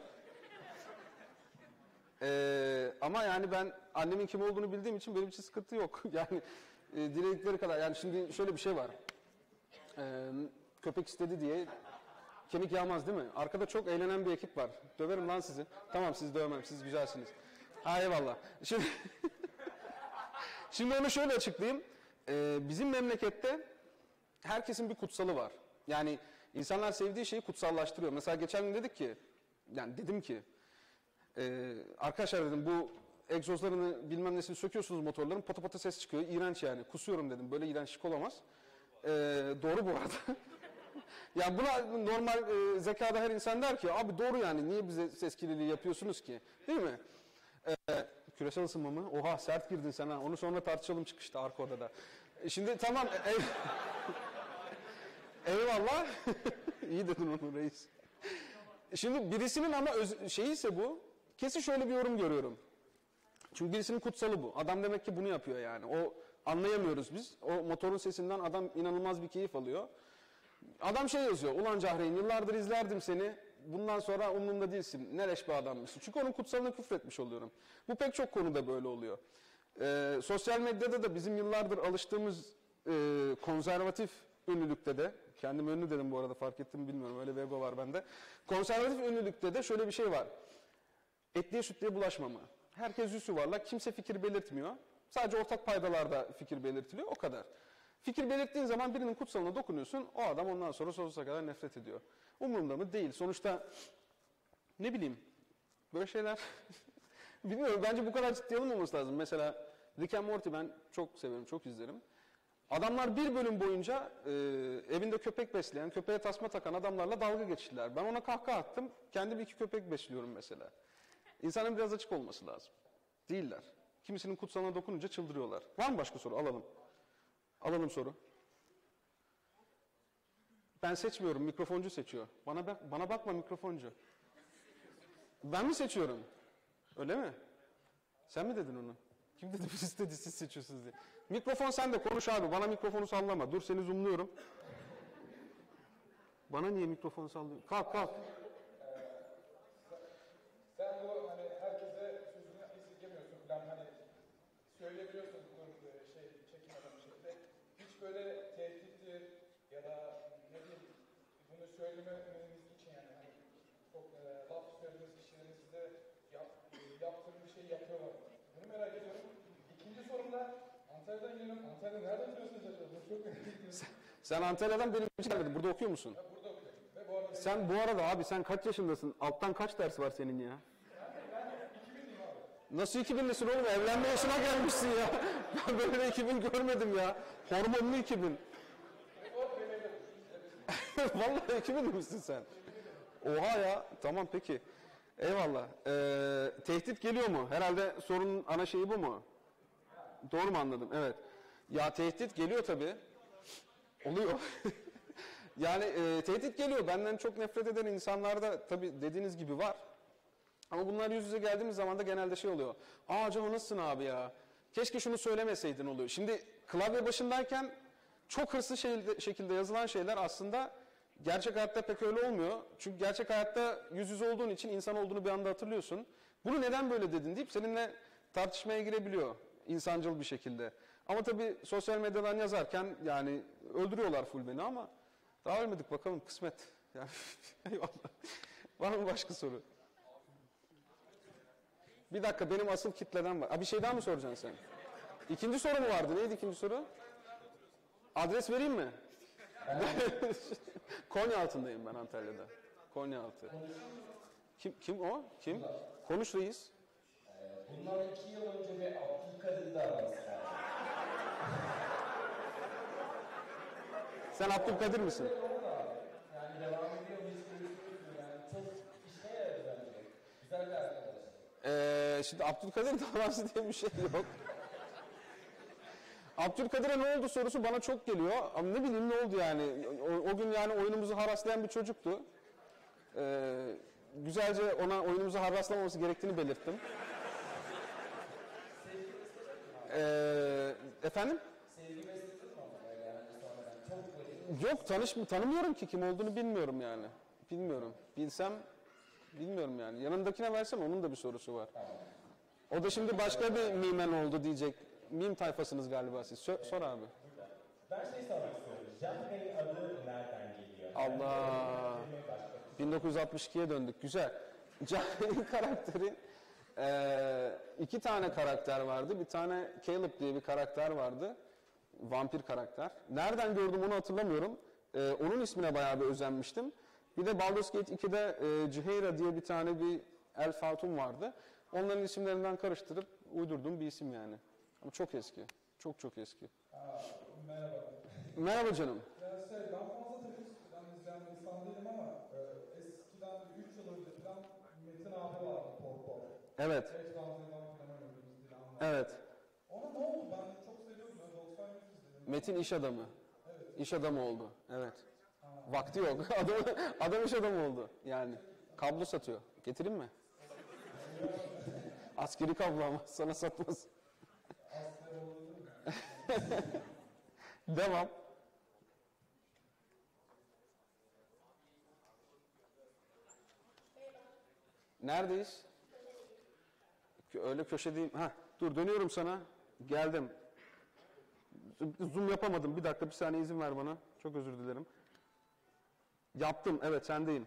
Ee, ama yani ben annemin kim olduğunu bildiğim için benim için sıkıntı yok. Yani e, diledikleri kadar. Yani şimdi şöyle bir şey var. Ee, köpek istedi diye kemik yağmaz değil mi? Arkada çok eğlenen bir ekip var. Döverim lan sizi. Tamam, siz dövmem. Siz güzelsiniz. Ha eyvallah. Şimdi, şimdi onu şöyle açıklayayım. Ee, bizim memlekette herkesin bir kutsalı var. Yani insanlar sevdiği şeyi kutsallaştırıyor. Mesela geçen gün dedik ki, yani dedim ki, e, arkadaşlar dedim bu egzozlarını bilmem nesini söküyorsunuz motorların, pata pata ses çıkıyor. İğrenç yani. Kusuyorum dedim. Böyle iğrençlik olamaz. E, doğru bu arada. Yani buna normal e, zekada her insan der ki, abi doğru yani niye bize ses kirliliği yapıyorsunuz ki? Değil mi? E, küresel ısınma mı? Oha sert girdin sen ha. Onu sonra tartışalım çıkışta arka odada. E, şimdi tamam. E, eyvallah. İyi dedin onu reis. Şimdi birisinin ama öz, şeyi ise bu. Kesin şöyle bir yorum görüyorum. Çünkü birisinin kutsalı bu. Adam demek ki bunu yapıyor yani. O anlayamıyoruz biz. O motorun sesinden adam inanılmaz bir keyif alıyor. Adam şey yazıyor. Ulan Cahreyn yıllardır izlerdim seni. Bundan sonra umurumda değilsin. Ne leş bir adammışsın. Çünkü onun kutsalına küfretmiş oluyorum. Bu pek çok konuda böyle oluyor. Ee, sosyal medyada da bizim yıllardır alıştığımız e, konservatif ünlülükte de, kendim ünlü dedim bu arada fark ettim bilmiyorum öyle bir ego var bende. Konservatif ünlülükte de şöyle bir şey var. Etliye sütlüye bulaşmama. Herkes yüz yuvarlak, kimse fikir belirtmiyor. Sadece ortak paydalarda fikir belirtiliyor, o kadar. Fikir belirttiğin zaman birinin kutsalına dokunuyorsun, o adam ondan sonra sonsuza kadar nefret ediyor. Umurumda mı? Değil. Sonuçta ne bileyim böyle şeyler bilmiyorum bence bu kadar ciddiye alınmaması lazım. Mesela Rick and Morty ben çok severim, çok izlerim. Adamlar bir bölüm boyunca e, evinde köpek besleyen, köpeğe tasma takan adamlarla dalga geçtiler. Ben ona kahkaha attım, kendim iki köpek besliyorum mesela. İnsanın biraz açık olması lazım. Değiller. Kimisinin kutsalına dokununca çıldırıyorlar. Var mı başka soru? Alalım. Alalım soru. Ben seçmiyorum, mikrofoncu seçiyor. Bana bak, bana bakma mikrofoncu. Ben mi seçiyorum? Öyle mi? Sen mi dedin onu? Kim dedi birisi dedi siz seçiyorsunuz diye. Mikrofon sen de konuş abi. Bana mikrofonu sallama. Dur seni zoomluyorum. Bana niye mikrofonu sallıyorsun? Kalk kalk. Sen bu hani herkese sözünü esirgemiyorsun falan hani söyleyebiliyorsun bu şey çekinmeden bir şekilde. Hiç böyle tehdittir ya da ne bileyim bunu söylememeniz için yani hani çok e, laf söylediğiniz kişilerin size yap, e, yaptığı bir şey yapıyorlar. Bunu merak ediyorum. İkinci sorum da Antalya'dan geliyorum. Antalya'da nereden biliyorsunuz acaba? Bunu çok merak ediyorum. Sen, sen Antalya'dan benim için geldin. Burada okuyor musun? Ya burada okuyacağım. Ve bu arada sen bu arada abi sen kaç yaşındasın? Alttan kaç ders var senin ya? Nasıl iki binlisin oğlum? Evlenme yaşına gelmişsin ya. Ben böyle de iki bin görmedim ya. Hormonlu iki bin. Vallahi iki binli misin sen? Oha ya. Tamam peki. Eyvallah. Ee, tehdit geliyor mu? Herhalde sorunun ana şeyi bu mu? Doğru mu anladım? Evet. Ya tehdit geliyor tabii. Oluyor. Yani e, tehdit geliyor. Benden çok nefret eden insanlar da tabii dediğiniz gibi var. Ama bunlar yüz yüze geldiğimiz zaman da genelde şey oluyor. Aa Can nasılsın abi ya? Keşke şunu söylemeseydin oluyor. Şimdi klavye başındayken çok hırslı şey, şekilde yazılan şeyler aslında gerçek hayatta pek öyle olmuyor. Çünkü gerçek hayatta yüz yüze olduğun için insan olduğunu bir anda hatırlıyorsun. Bunu neden böyle dedin deyip seninle tartışmaya girebiliyor insancıl bir şekilde. Ama tabii sosyal medyadan yazarken yani öldürüyorlar full beni ama daha ölmedik bakalım kısmet. Yani, eyvallah. Var mı başka soru? Bir dakika benim asıl kitleden var. Aa, bir şey daha mı soracaksın sen? İkinci soru mu vardı? Neydi ikinci soru? Adres vereyim mi? Konyaaltı'ndayım ben, Antalya'da. Konyaaltı. Kim kim o? Kim? Konuş reis. Bundan iki yıl önce bir Abdülkadir davası. Sen Abdülkadir misin? Yani devam ediyor mu hiç görüşmüyorsun yani çok işe yaradı bence. Güzel bir arkadaş. Ee, şimdi Abdülkadir davası diye bir şey yok. Abdülkadir'e ne oldu sorusu bana çok geliyor. Ama ne bileyim ne oldu yani. O, o gün yani oyunumuzu haraslayan bir çocuktu. Ee, güzelce ona oyunumuzu haraslamaması gerektiğini belirttim. Ee, efendim? Yok, tanış tanımıyorum ki, kim olduğunu bilmiyorum yani. Bilmiyorum. Bilsem bilmiyorum yani. Yanındakine versen onun da bir sorusu var. O da şimdi başka bir mimen oldu diyecek. Mim tayfasınız galiba siz. Sor, sor abi. Ben şey sormak istiyorum. Jahre'nin adı nereden geliyor? Allah. bin dokuz yüz altmış ikiye döndük. Güzel. Jahre'nin karakteri e, iki tane karakter vardı. Bir tane Caleb diye bir karakter vardı. Vampir karakter. Nereden gördüm onu hatırlamıyorum. Ee, onun ismine bayağı bir özenmiştim. Bir de Baldur's Gate ikide e, Ciheyra diye bir tane bir elf hatun vardı. Onların isimlerinden karıştırıp uydurduğum bir isim yani. Ama çok eski. Çok çok eski. Aa, merhaba. Merhaba canım. Ya şey, ben fazla takıştan izleyen bir insan değilim ama e, eskiden üç yıl önce falan Metin abi vardı, Porpo. Evet. Evet. Ona ne oldu? Ben çok seviyorum. Ben doksan yüz izledim. Metin iş adamı. Evet. İş adamı oldu. Evet. Ha. Vakti yok. Adam, adam iş adamı oldu. Yani kablo satıyor. Getireyim mi? Askeri kablo ama sana satmaz. Devam. Neredeyiz? Öyle köşe değil. Ha, dur dönüyorum sana. Geldim. Zoom yapamadım. Bir dakika, bir saniye izin ver bana. Çok özür dilerim. Yaptım. Evet, sendeyim.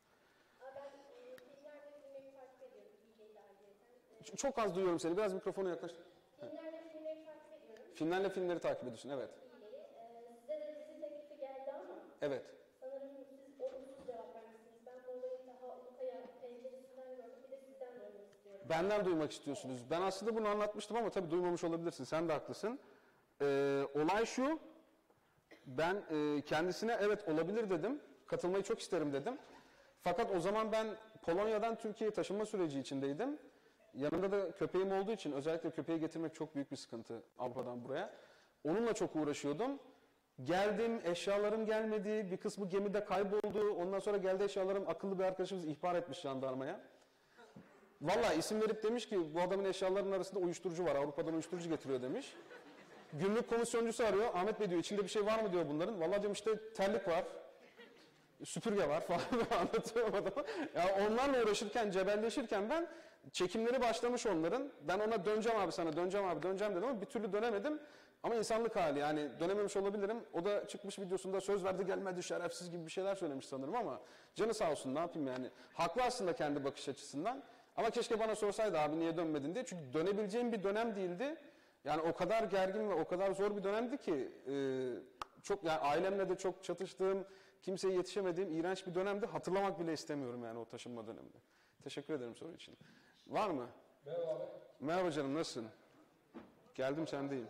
Çok az duyuyorum seni. Biraz mikrofona yaklaş. Filmlerle filmleri takip ediyorum. Filmlerle filmleri takip ediyorsun. Evet. Ee, size de dizi teklifi geldi ama Evet. sanırım siz olumsuz cevap vermişsiniz. Ben bu olayı daha Ulukaya penceresinden gördüm. Bir de sizden duymak istiyorum. Benden duymak istiyorsunuz. Ben aslında bunu anlatmıştım ama tabii duymamış olabilirsin. Sen de haklısın. Ee, olay şu. Ben e, kendisine evet olabilir dedim. Katılmayı çok isterim dedim. Fakat o zaman ben Polonya'dan Türkiye'ye taşınma süreci içindeydim. Yanımda da köpeğim olduğu için özellikle köpeği getirmek çok büyük bir sıkıntı Avrupa'dan buraya. Onunla çok uğraşıyordum. Geldim, eşyalarım gelmedi, bir kısmı gemide kayboldu. Ondan sonra geldi eşyalarım, akıllı bir arkadaşımız ihbar etmiş jandarmaya. Vallahi isim verip demiş ki bu adamın eşyalarının arasında uyuşturucu var, Avrupa'dan uyuşturucu getiriyor demiş. Gümrük komisyoncusu arıyor, Ahmet Bey diyor içinde bir şey var mı diyor bunların. Vallahi diyorum işte terlik var, süpürge var falan anlatıyorum adama. Ya onlarla uğraşırken, cebelleşirken ben çekimleri başlamış onların. Ben ona döneceğim abi sana, döneceğim abi, döneceğim dedim ama bir türlü dönemedim. Ama insanlık hali yani dönememiş olabilirim. O da çıkmış videosunda söz verdi gelmedi şerefsiz gibi bir şeyler söylemiş sanırım ama canı sağ olsun ne yapayım yani. Haklı aslında kendi bakış açısından. Ama keşke bana sorsaydı abi niye dönmedin diye. Çünkü dönebileceğim bir dönem değildi. Yani o kadar gergin ve o kadar zor bir dönemdi ki e, çok yani ailemle de çok çatıştığım, kimseye yetişemediğim iğrenç bir dönemdi. Hatırlamak bile istemiyorum yani o taşınma döneminde. Teşekkür ederim soru için. Var mı? Merhaba abi. Merhaba canım, nasılsın? Geldim sendeyim.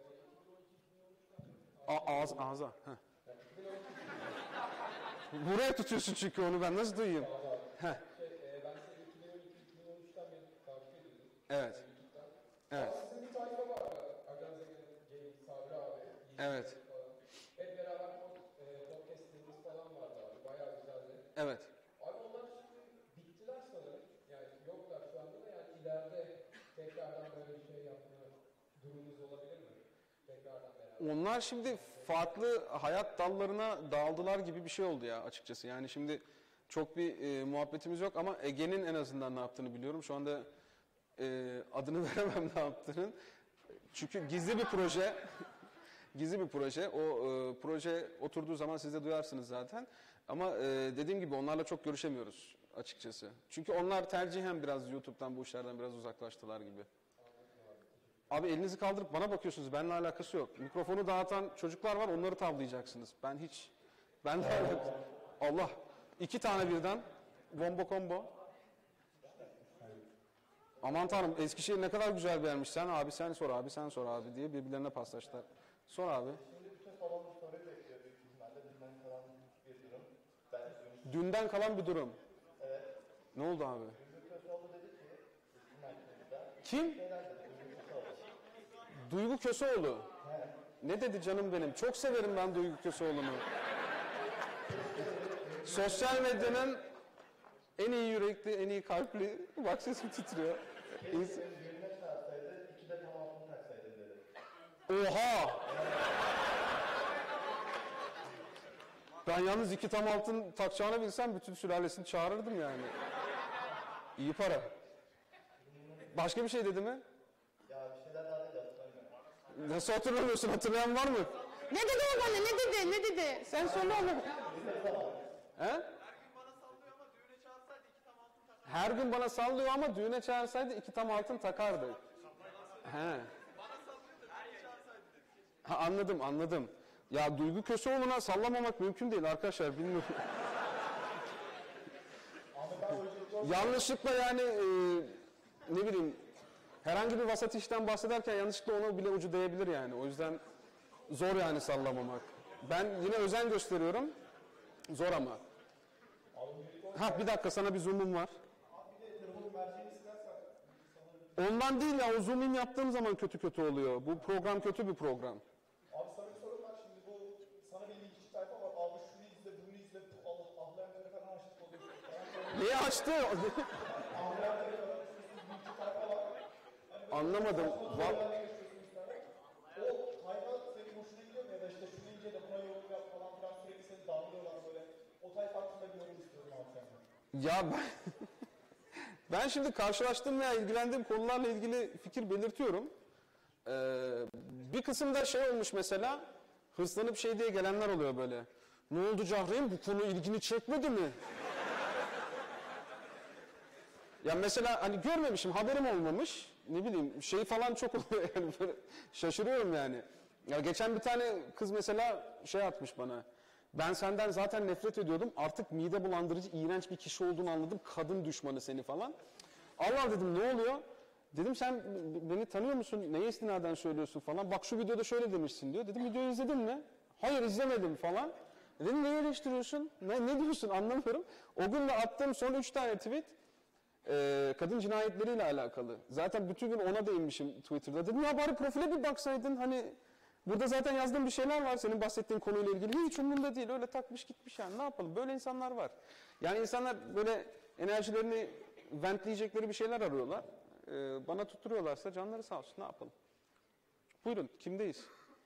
A ağız ağza. Heh. Buraya tutuyorsun çünkü onu ben nasıl duyayım? Heh. Ben seni iki bin on iki iki bin on üçten beri takip ediyordum. Evet. Evet. Sizin bir tayfa var. Agaze Game, Sabri abi. Evet. Hep beraber podcastlerimiz falan vardı abi. Bayağı güzeldi. Evet. Abi onlar şimdi bittiler sanırım. Yani yoklar şu anda da yani ileride tekrardan böyle bir şey yapma durumunuz olabilir mi? Tekrardan beraber. Onlar şimdi farklı hayat dallarına dağıldılar gibi bir şey oldu ya açıkçası. Yani şimdi çok bir e, muhabbetimiz yok ama Ege'nin en azından ne yaptığını biliyorum. Şu anda e, adını veremem ne yaptığının. Çünkü gizli bir proje. Gizli bir proje. O e, proje oturduğu zaman siz de duyarsınız zaten. Ama e, dediğim gibi onlarla çok görüşemiyoruz açıkçası. Çünkü onlar tercihen biraz YouTube'dan bu işlerden biraz uzaklaştılar gibi. Abi elinizi kaldırıp bana bakıyorsunuz. Benimle alakası yok. Mikrofonu dağıtan çocuklar var. Onları tavlayacaksınız. Ben hiç... Ben de alakası... Allah. İki tane birden. Bombo combo. Aman tanrım Eskişehir ne kadar güzel bir yermiş. Sen abi sen sor abi sen sor abi diye birbirlerine paslaştılar. Sor abi. Dünden kalan bir durum. Evet. Ne oldu abi? Duygu Köseoğlu dedi ki, Kim? Duygu Köseoğlu. Ne dedi canım benim? Çok severim ben Duygu Köseoğlu'nu. Sosyal medyanın en iyi yürekli, en iyi kalpli. Bak sesim titriyor. İns- Oha! Ben yalnız iki tam altın takacağını bilsem bütün sülalesini çağırırdım yani. İyi para. Başka bir şey dedi mi? ya bir şeyler daha dedi hatırlamıyorum. Nasıl hatırlamıyorsun? Hatırlayan var mı? Ne dedi o bana? Ne dedi? Ne dedi? Sen söyle onu. He? Her gün bana sallıyor ama düğüne çağırsaydı iki tam altın takardı. He. Ha, anladım anladım. Ya Duygu Köseoğlu'na sallamamak mümkün değil arkadaşlar bilmiyorum. Yanlışlıkla yani e, ne bileyim herhangi bir vasat işten bahsederken yanlışlıkla ona bile ucu değebilir yani. O yüzden zor yani sallamamak. Ben yine özen gösteriyorum. Zor ama. Ha bir dakika sana bir zoom'um var. Ondan değil ya o zoom in yaptığım zaman kötü kötü oluyor. Bu program kötü bir program. Abi sana bir sorum var şimdi bu sana bir linkçi sayfa var. Abi şunu izle bunu izle Allah ahlayanlara falan aşık oluyorsun. Niye açtı? Ahlayanlara falan linkçi sayfa var. Anlamadım. Va- O sayfa senin hoşuna gidiyor mu ya da işte şunu ince de buna yorum yap falan filan sürekli seni damlıyorlar böyle. O sayfa hakkında bir yorum istiyorum abi senden. Ya ben, ben şimdi karşılaştığım veya ilgilendiğim konularla ilgili fikir belirtiyorum. Ee, bir kısımda şey olmuş mesela, hırslanıp şey diye gelenler oluyor böyle. Ne oldu Cahreyn, bu konu ilgini çekmedi mi? Ya mesela hani görmemişim, haberim olmamış. Ne bileyim şey falan çok oluyor yani böyle şaşırıyorum yani. Ya geçen bir tane kız mesela şey atmış bana. Ben senden zaten nefret ediyordum. Artık mide bulandırıcı, iğrenç bir kişi olduğunu anladım. Kadın düşmanı seni falan. Allah dedim ne oluyor? Dedim sen beni tanıyor musun? Neye istinaden söylüyorsun falan. Bak şu videoda şöyle demişsin diyor. Dedim videoyu izledin mi? Hayır izlemedim falan. Dedim neyi eleştiriyorsun? Ne, ne diyorsun anlamıyorum. O gün de attığım son üç tane tweet e, kadın cinayetleriyle alakalı. Zaten bütün gün ona değinmişim Twitter'da. Dedim ya bari profile bir baksaydın hani... Burada zaten yazdığım bir şeyler var senin bahsettiğin konuyla ilgili. Hiç umurumda değil. Öyle takmış gitmiş yani. Ne yapalım? Böyle insanlar var. Yani insanlar böyle enerjilerini ventleyecekleri bir şeyler arıyorlar. Ee, bana tutturuyorlarsa canları sağ olsun. Ne yapalım? Buyurun. Kimdeyiz?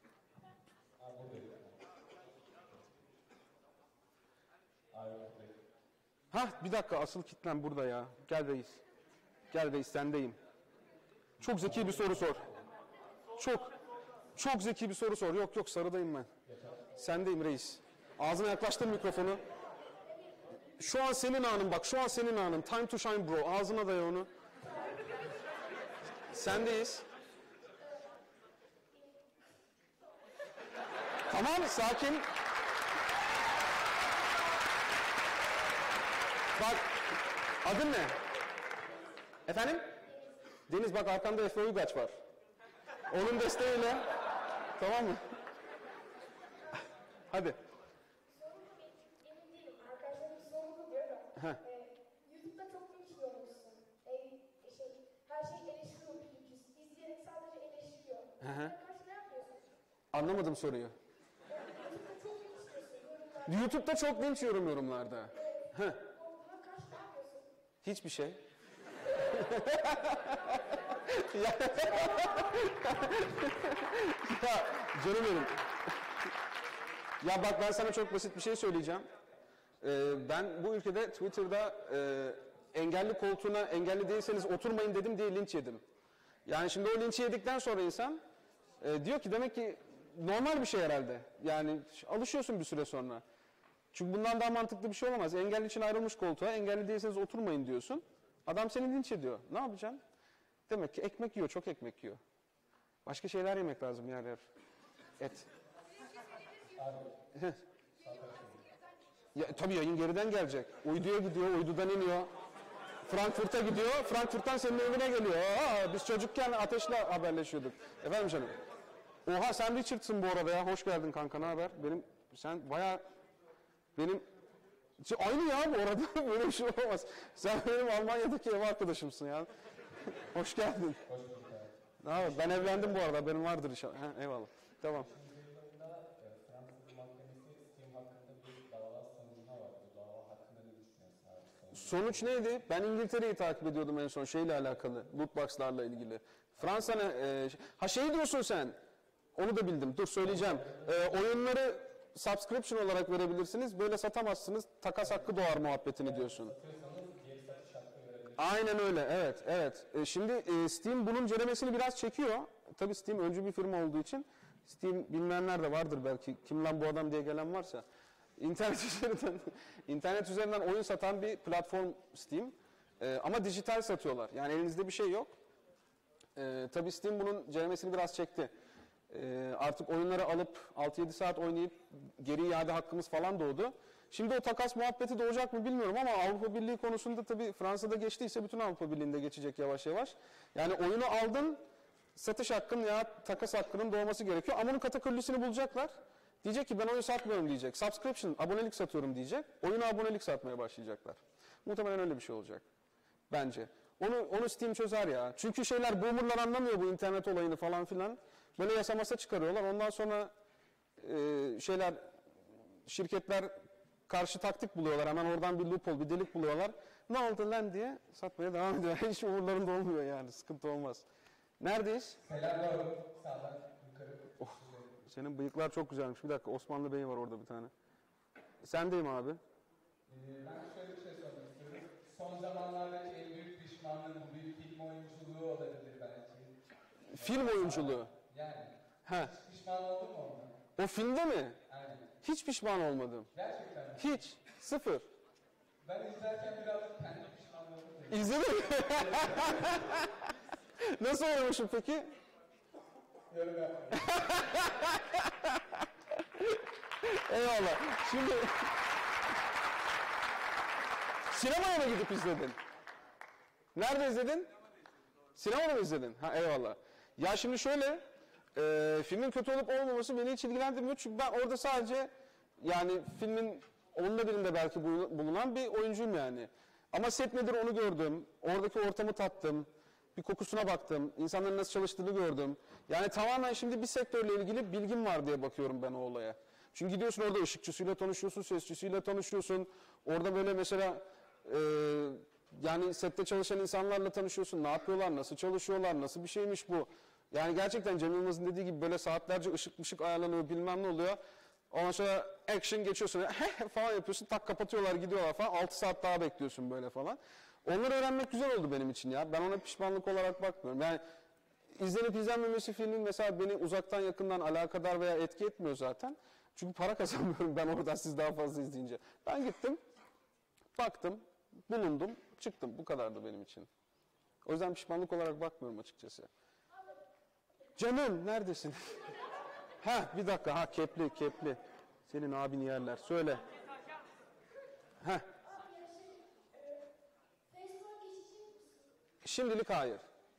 Hah bir dakika. Asıl kitlen burada ya. Gel reis. Gel reis sendeyim. Çok zeki bir soru sor. Çok. Çok zeki bir soru sor. Yok yok sarıdayım ben. Sendeyim reis. Ağzına yaklaştır mikrofonu. Şu an senin anın bak. Şu an senin anın. Time to shine bro. Ağzına daya onu. Sendeyiz. Tamam sakin. Bak adın ne? Efendim? Deniz bak arkanda Efe Uygaç var. Onun desteğiyle. Tamam mı? Hadi. Emin değilim. Arkadaşlarım sorunu diyor da. Heh. E, YouTube'da çok linç yiyormuşsun. E, şey, her şeyi eleştiriyor Pinkus. İzleyerek sadece eleştiriyor. Hı hı. Buna karşı ne yapıyorsun? Anlamadım soruyu. E, YouTube'da çok linç yiyorsun. Yorumlarda. YouTube'da çok linç yorum yorumlarda. Heh. Buna karşı ne yapıyorsun? Hiçbir şey. ya, ya canım benim. Ya bak ben sana çok basit bir şey söyleyeceğim. Ee, ben bu ülkede Twitter'da e, engelli koltuğuna engelli değilseniz oturmayın dedim diye linç yedim. Yani şimdi o linç yedikten sonra insan e, diyor ki demek ki normal bir şey herhalde. Yani alışıyorsun bir süre sonra. Çünkü bundan daha mantıklı bir şey olamaz. Engelli için ayrılmış koltuğa engelli değilseniz oturmayın diyorsun. Adam seni linç ediyor. Ne yapacaksın? Demek ki ekmek yiyor, çok ekmek yiyor. Başka şeyler yemek lazım yer yer. Et. Ya, tabii yayın geriden gelecek. Uyduya gidiyor, uydudan iniyor. Frankfurt'a gidiyor, Frankfurt'tan senin evine geliyor. Aa, biz çocukken Ateş'le haberleşiyorduk. Efendim canım. Oha sen Richard'sın bu arada ya. Hoş geldin kanka, ne haber? Benim, sen bayağı, benim, aynı ya bu arada. Böyle bir şey olamaz. Sen benim Almanya'daki ev arkadaşımsın ya. Hoş geldin. Hoş bulduk abi. Ne haber? Ben evlendim bu arada, benim vardır inşallah. Ha, eyvallah. Tamam. Fransız mahkemesi Steam hakkında bir dava sonucuna vardı. Bu dava hakkında ne düşünüyorsun abi? Sonuç neydi? Ben İngiltere'yi takip ediyordum en son şeyle alakalı. Lootbox'larla ilgili. Fransa ne? E, ha şey diyorsun sen. Onu da bildim. Dur söyleyeceğim. E, oyunları subscription olarak verebilirsiniz. Böyle satamazsınız. Takas hakkı doğar muhabbetini diyorsun. Aynen öyle. Evet. Evet. E, şimdi e, Steam bunun ceremesini biraz çekiyor. Tabii Steam öncü bir firma olduğu için Steam bilmeyenler de vardır belki. Kim lan bu adam diye gelen varsa. İnternet üzerinden internet üzerinden oyun satan bir platform Steam. Ee, ama dijital satıyorlar. Yani elinizde bir şey yok. Ee, tabii Steam bunun ceremesini biraz çekti. Ee, artık oyunları alıp altı yedi saat oynayıp geri iade hakkımız falan doğdu. Şimdi o takas muhabbeti doğacak mı bilmiyorum ama Avrupa Birliği konusunda tabii Fransa'da geçtiyse bütün Avrupa Birliği'nde geçecek yavaş yavaş. Yani oyunu aldın, satış hakkın ya takas hakkının doğması gerekiyor. Ama onun katakullisini bulacaklar. Diyecek ki ben oyun satmıyorum diyecek. Subscription, abonelik satıyorum diyecek. Oyuna abonelik satmaya başlayacaklar. Muhtemelen öyle bir şey olacak. Bence. Onu onu Steam çözer ya. Çünkü şeyler, boomerlar anlamıyor bu internet olayını falan filan. Böyle yasa masa çıkarıyorlar. Ondan sonra e, şeyler, şirketler karşı taktik buluyorlar. Hemen oradan bir loophole, bir delik buluyorlar. Ne oldu lan diye satmaya devam ediyor. Hiç umurlarında olmuyor yani. Sıkıntı olmaz. Neredeyiz? Selamlar. Sağdan yukarı. Oh, senin bıyıklar çok güzelmiş. Bir dakika, Osmanlı Bey var orada bir tane. Sendeyim abi. Ee, ben şöyle bir şey sormak istiyorum. Son zamanlardaki en büyük pişmanlığım bu bir film oyunculuğu olabilir belki. Film oyunculuğu. Yani. He. Hiç pişman oldun mu ona? O filmde mi? Aynen. Hiç pişman olmadım. Gerçekten mi? Hiç. Sıfır. Ben izlerken birazcık kendi pişmanlığımı İzledin mi? Nasıl olmuşum peki? Yorum yapmayın. Eyvallah. Şimdi sinemaya mı gidip izledin? Nerede izledin? Sinemada mı izledin? Ha eyvallah. Ya şimdi şöyle, e, filmin kötü olup olmaması beni hiç ilgilendirmiyor. Çünkü ben orada sadece yani filmin onda birinde belki bulunan bir oyuncuyum yani. Ama set nedir onu gördüm. Oradaki ortamı tattım. Bir kokusuna baktım. İnsanların nasıl çalıştığını gördüm. Yani tamamen şimdi bir sektörle ilgili bilgim var diye bakıyorum ben o olaya. Çünkü gidiyorsun orada ışıkçısıyla tanışıyorsun, sesçisiyle tanışıyorsun. Orada böyle mesela e, yani sette çalışan insanlarla tanışıyorsun. Ne yapıyorlar, nasıl çalışıyorlar, nasıl bir şeymiş bu. Yani gerçekten Cem Yılmaz'ın dediği gibi böyle saatlerce ışık ışık ayarlanıyor, bilmem ne oluyor. Ondan sonra action geçiyorsun falan yapıyorsun, tak kapatıyorlar gidiyorlar falan. altı saat daha bekliyorsun böyle falan. Onları öğrenmek güzel oldu benim için ya. Ben ona pişmanlık olarak bakmıyorum. Yani izlenip izlenmemesi filmin mesela beni uzaktan yakından alakadar veya etki etmiyor zaten. Çünkü para kazanmıyorum ben oradan siz daha fazla izleyince. Ben gittim, baktım, bulundum, çıktım. Bu kadardı benim için. O yüzden pişmanlık olarak bakmıyorum açıkçası. Canım neredesin? Ha bir dakika, ha kepli kepli. Senin abin yerler. Söyle. Ha. Şimdilik hayır.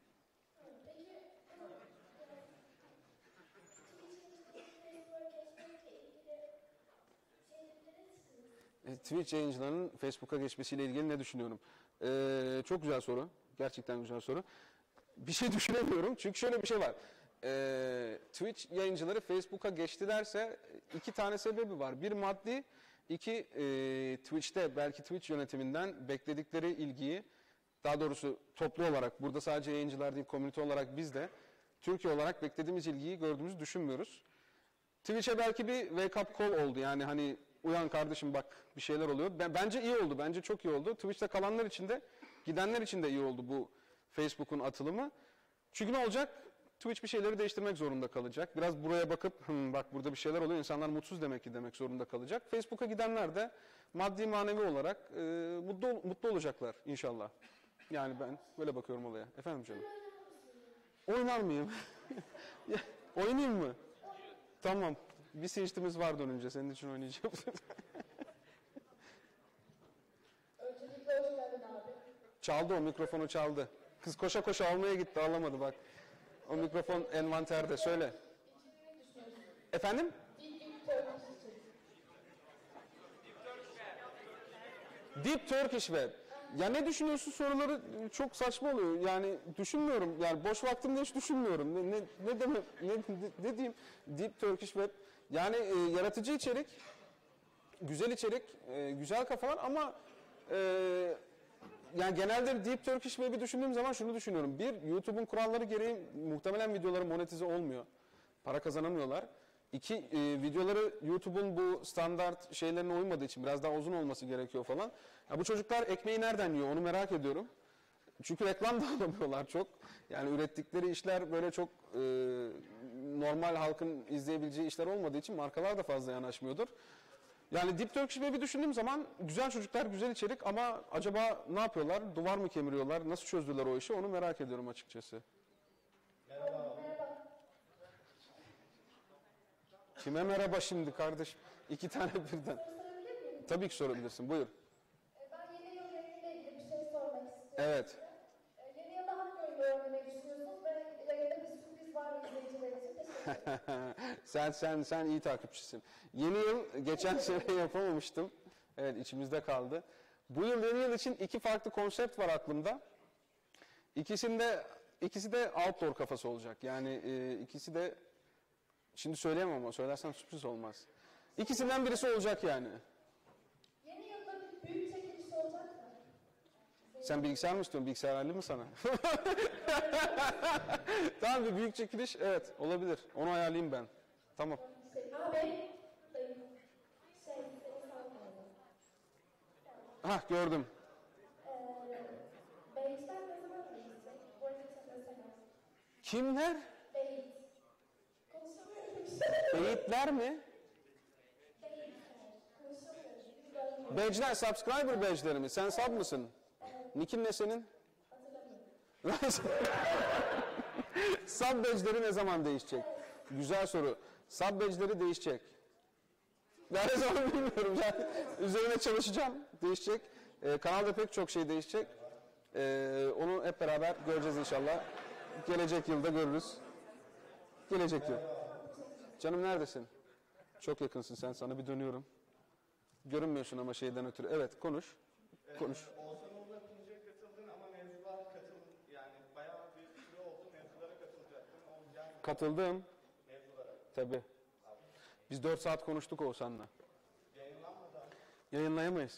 E, Twitch yayıncılarının Facebook'a geçmesiyle ilgili ne düşünüyorum? Ee, çok güzel soru. Gerçekten güzel soru. Bir şey düşünemiyorum çünkü şöyle bir şey var. Ee, Twitch yayıncıları Facebook'a geçtilerse iki tane sebebi var. Bir maddi, iki e, Twitch'te belki Twitch yönetiminden bekledikleri ilgiyi, daha doğrusu toplu olarak, burada sadece yayıncılar değil, komünite olarak biz de Türkiye olarak beklediğimiz ilgiyi gördüğümüzü düşünmüyoruz. Twitch'e belki bir wake up call oldu. Yani hani uyan kardeşim bak bir şeyler oluyor. Ben, bence iyi oldu. Bence çok iyi oldu. Twitch'te kalanlar için de, gidenler için de iyi oldu bu Facebook'un atılımı. Çünkü ne olacak? Twitch bir şeyleri değiştirmek zorunda kalacak. Biraz buraya bakıp bak burada bir şeyler oluyor, insanlar mutsuz demek ki demek zorunda kalacak. Facebook'a gidenler de maddi manevi olarak e, mutlu, mutlu olacaklar inşallah. Yani ben böyle bakıyorum olaya. Efendim canım? Oynar mıyım? Ya, oynayayım mı? Tamam. Bir seçtimiz var dönünce. Senin için oynayacağım. Öncelikle hoş geldin abi. Çaldı o mikrofonu çaldı. Kız koşa koşa almaya gitti alamadı bak. O mikrofon envanterde söyle. İçini düşünüyorsun. Efendim? Deep Deep Turkish için. Deep Turkish Web. Ya ne düşünüyorsun soruları çok saçma oluyor. Yani düşünmüyorum. Yani boş vaktimde hiç düşünmüyorum. Ne ne ne demek ne, ne, ne diyeyim? Deep Turkish Web. Yani e, yaratıcı içerik, güzel içerik, e, güzel kafalar ama e, yani genelde Deep Turkish Web'i düşündüğüm zaman şunu düşünüyorum. Bir, YouTube'un kuralları gereği muhtemelen videoları monetize olmuyor. Para kazanamıyorlar. İki, e, videoları YouTube'un bu standart şeylerine uymadığı için biraz daha uzun olması gerekiyor falan. Ya bu çocuklar ekmeği nereden yiyor onu merak ediyorum. Çünkü reklam da alamıyorlar çok. Yani ürettikleri işler böyle çok e, normal halkın izleyebileceği işler olmadığı için markalar da fazla yanaşmıyordur. Yani Deep Turkish Web'i düşündüğüm zaman güzel çocuklar, güzel içerik ama acaba ne yapıyorlar? Duvar mı kemiriyorlar? Nasıl çözdüler o işi? Onu merak ediyorum açıkçası. Merhaba. Kime merhaba şimdi kardeşim? İki tane birden. Soru sorabilir miyim? Tabii ki sorabilirsin. Buyur. Ee, Ben yeni yıl yayınıyla ilgili bir şey sormak istiyorum. Evet. Ee, Yeni yılda hangi oyunu öğrenmeyi düşünüyorsunuz ve yayında bir sürpriz var mı izleyiciler için? Teşekkür ederim. sen sen sen iyi takipçisin. Yeni yıl geçen sene yapamamıştım. Evet içimizde kaldı. Bu yıl yeni yıl için iki farklı konsept var aklımda. İkisinde ikisi de outdoor kafası olacak. Yani e, ikisi de şimdi söyleyemem ama söylersem sürpriz olmaz. İkisinden birisi olacak yani. Yeni yılda bir büyük çekiliş olacak mı? Sen bilgisayar mı istiyorsun? Bilgisayar halli mi sana? Tamam bir büyük çekiliş evet olabilir. Onu ayarlayayım ben. Tamam. Şey, ha ben dayım. Şey, seni sanmıyorum. Hah gördüm. Ee, Beyitler ne zaman gelecek? Bu arada sen mesela. Kimler? Beyit. Konuşamıyorum işte. Beyitler mi? Beyitler. Konuşamıyorum. Badge'ler, subscriber badge'leri mi? Sen sub mısın? Nick'in ne senin? Sub badge'leri ne zaman değişecek? Güzel soru. Sub badge'leri değişecek. Ben ne zaman bilmiyorum. Ben üzerine çalışacağım. Değişecek. Ee, kanalda pek çok şey değişecek. Ee, onu hep beraber göreceğiz inşallah. Gelecek yılda görürüz. Gelecek yıl. Canım neredesin? Çok yakınsın sen. Sana bir dönüyorum. Görünmüyorsun ama şeyden ötürü. Evet konuş. Konuş. Oğuzhan Uğur'la sunucuya katıldın ama mevzular katıldın. Yani bayağı bir süre oldu mevzulara katılacaktın. Olacak mı? Katıldım. Mevzulara. Tabii. Biz dört saat konuştuk Oğuzhan'la. Yayınlanmadı abi. Yayınlayamayız.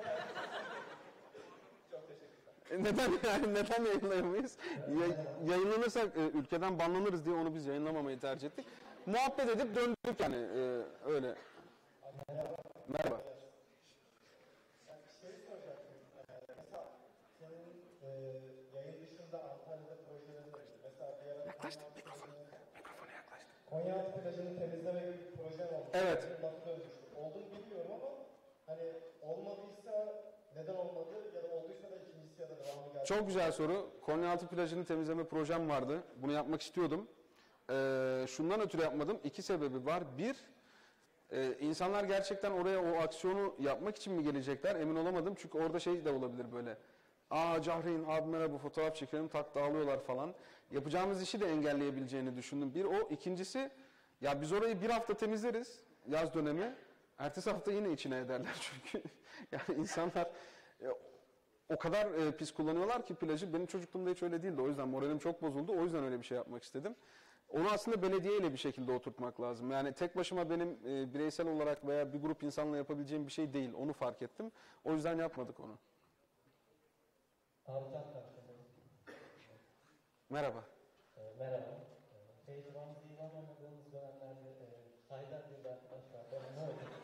Çok teşekkürler. E neden yani neden yayınlayamayız? Ya, yayınlanırsak e, ülkeden banlanırız diye onu biz yayınlamamayı tercih ettik. Muhabbet edip döndük yani e, öyle. Merhaba. Yani bir şey soracaktım. Ee, mesela senin e, yayın dışında Antalya'da projelerin var. Mesela bir ara Yaklaştı mikrofonu. Mikrofona yaklaştı. Konyaaltı plajını temizleme gibi bir proje var. Evet. Lafı dönmüştü. Olduğunu bilmiyorum ama hani olmadıysa neden olmadı ya da olduysa da ikincisi ya da devamı geldi. Çok güzel soru. Konyaaltı plajını temizleme projem vardı. Bunu yapmak istiyordum. Ee, şundan ötürü yapmadım. İki sebebi var. Bir, e, insanlar gerçekten oraya o aksiyonu yapmak için mi gelecekler emin olamadım. Çünkü orada şey de olabilir böyle. Aa Cahreyn abi merhaba fotoğraf çekelim tak dağılıyorlar falan. Yapacağımız işi de engelleyebileceğini düşündüm. Bir o. İkincisi ya biz orayı bir hafta temizleriz yaz dönemi. Ertesi hafta yine içine ederler çünkü. Yani insanlar e, o kadar e, pis kullanıyorlar ki plajı. Benim çocukluğumda hiç öyle değildi. O yüzden moralim çok bozuldu. O yüzden öyle bir şey yapmak istedim. Onu aslında belediyeyle bir şekilde oturtmak lazım. Yani tek başıma benim e, bireysel olarak veya bir grup insanla yapabileceğim bir şey değil. Onu fark ettim. O yüzden yapmadık onu. Tarcan Tarcan'ın. Merhaba. E, merhaba. E, Tecrübemiz divan olmadığımız dönemlerde e, Haydar diye bir arkadaş var. Ben onu öldüm.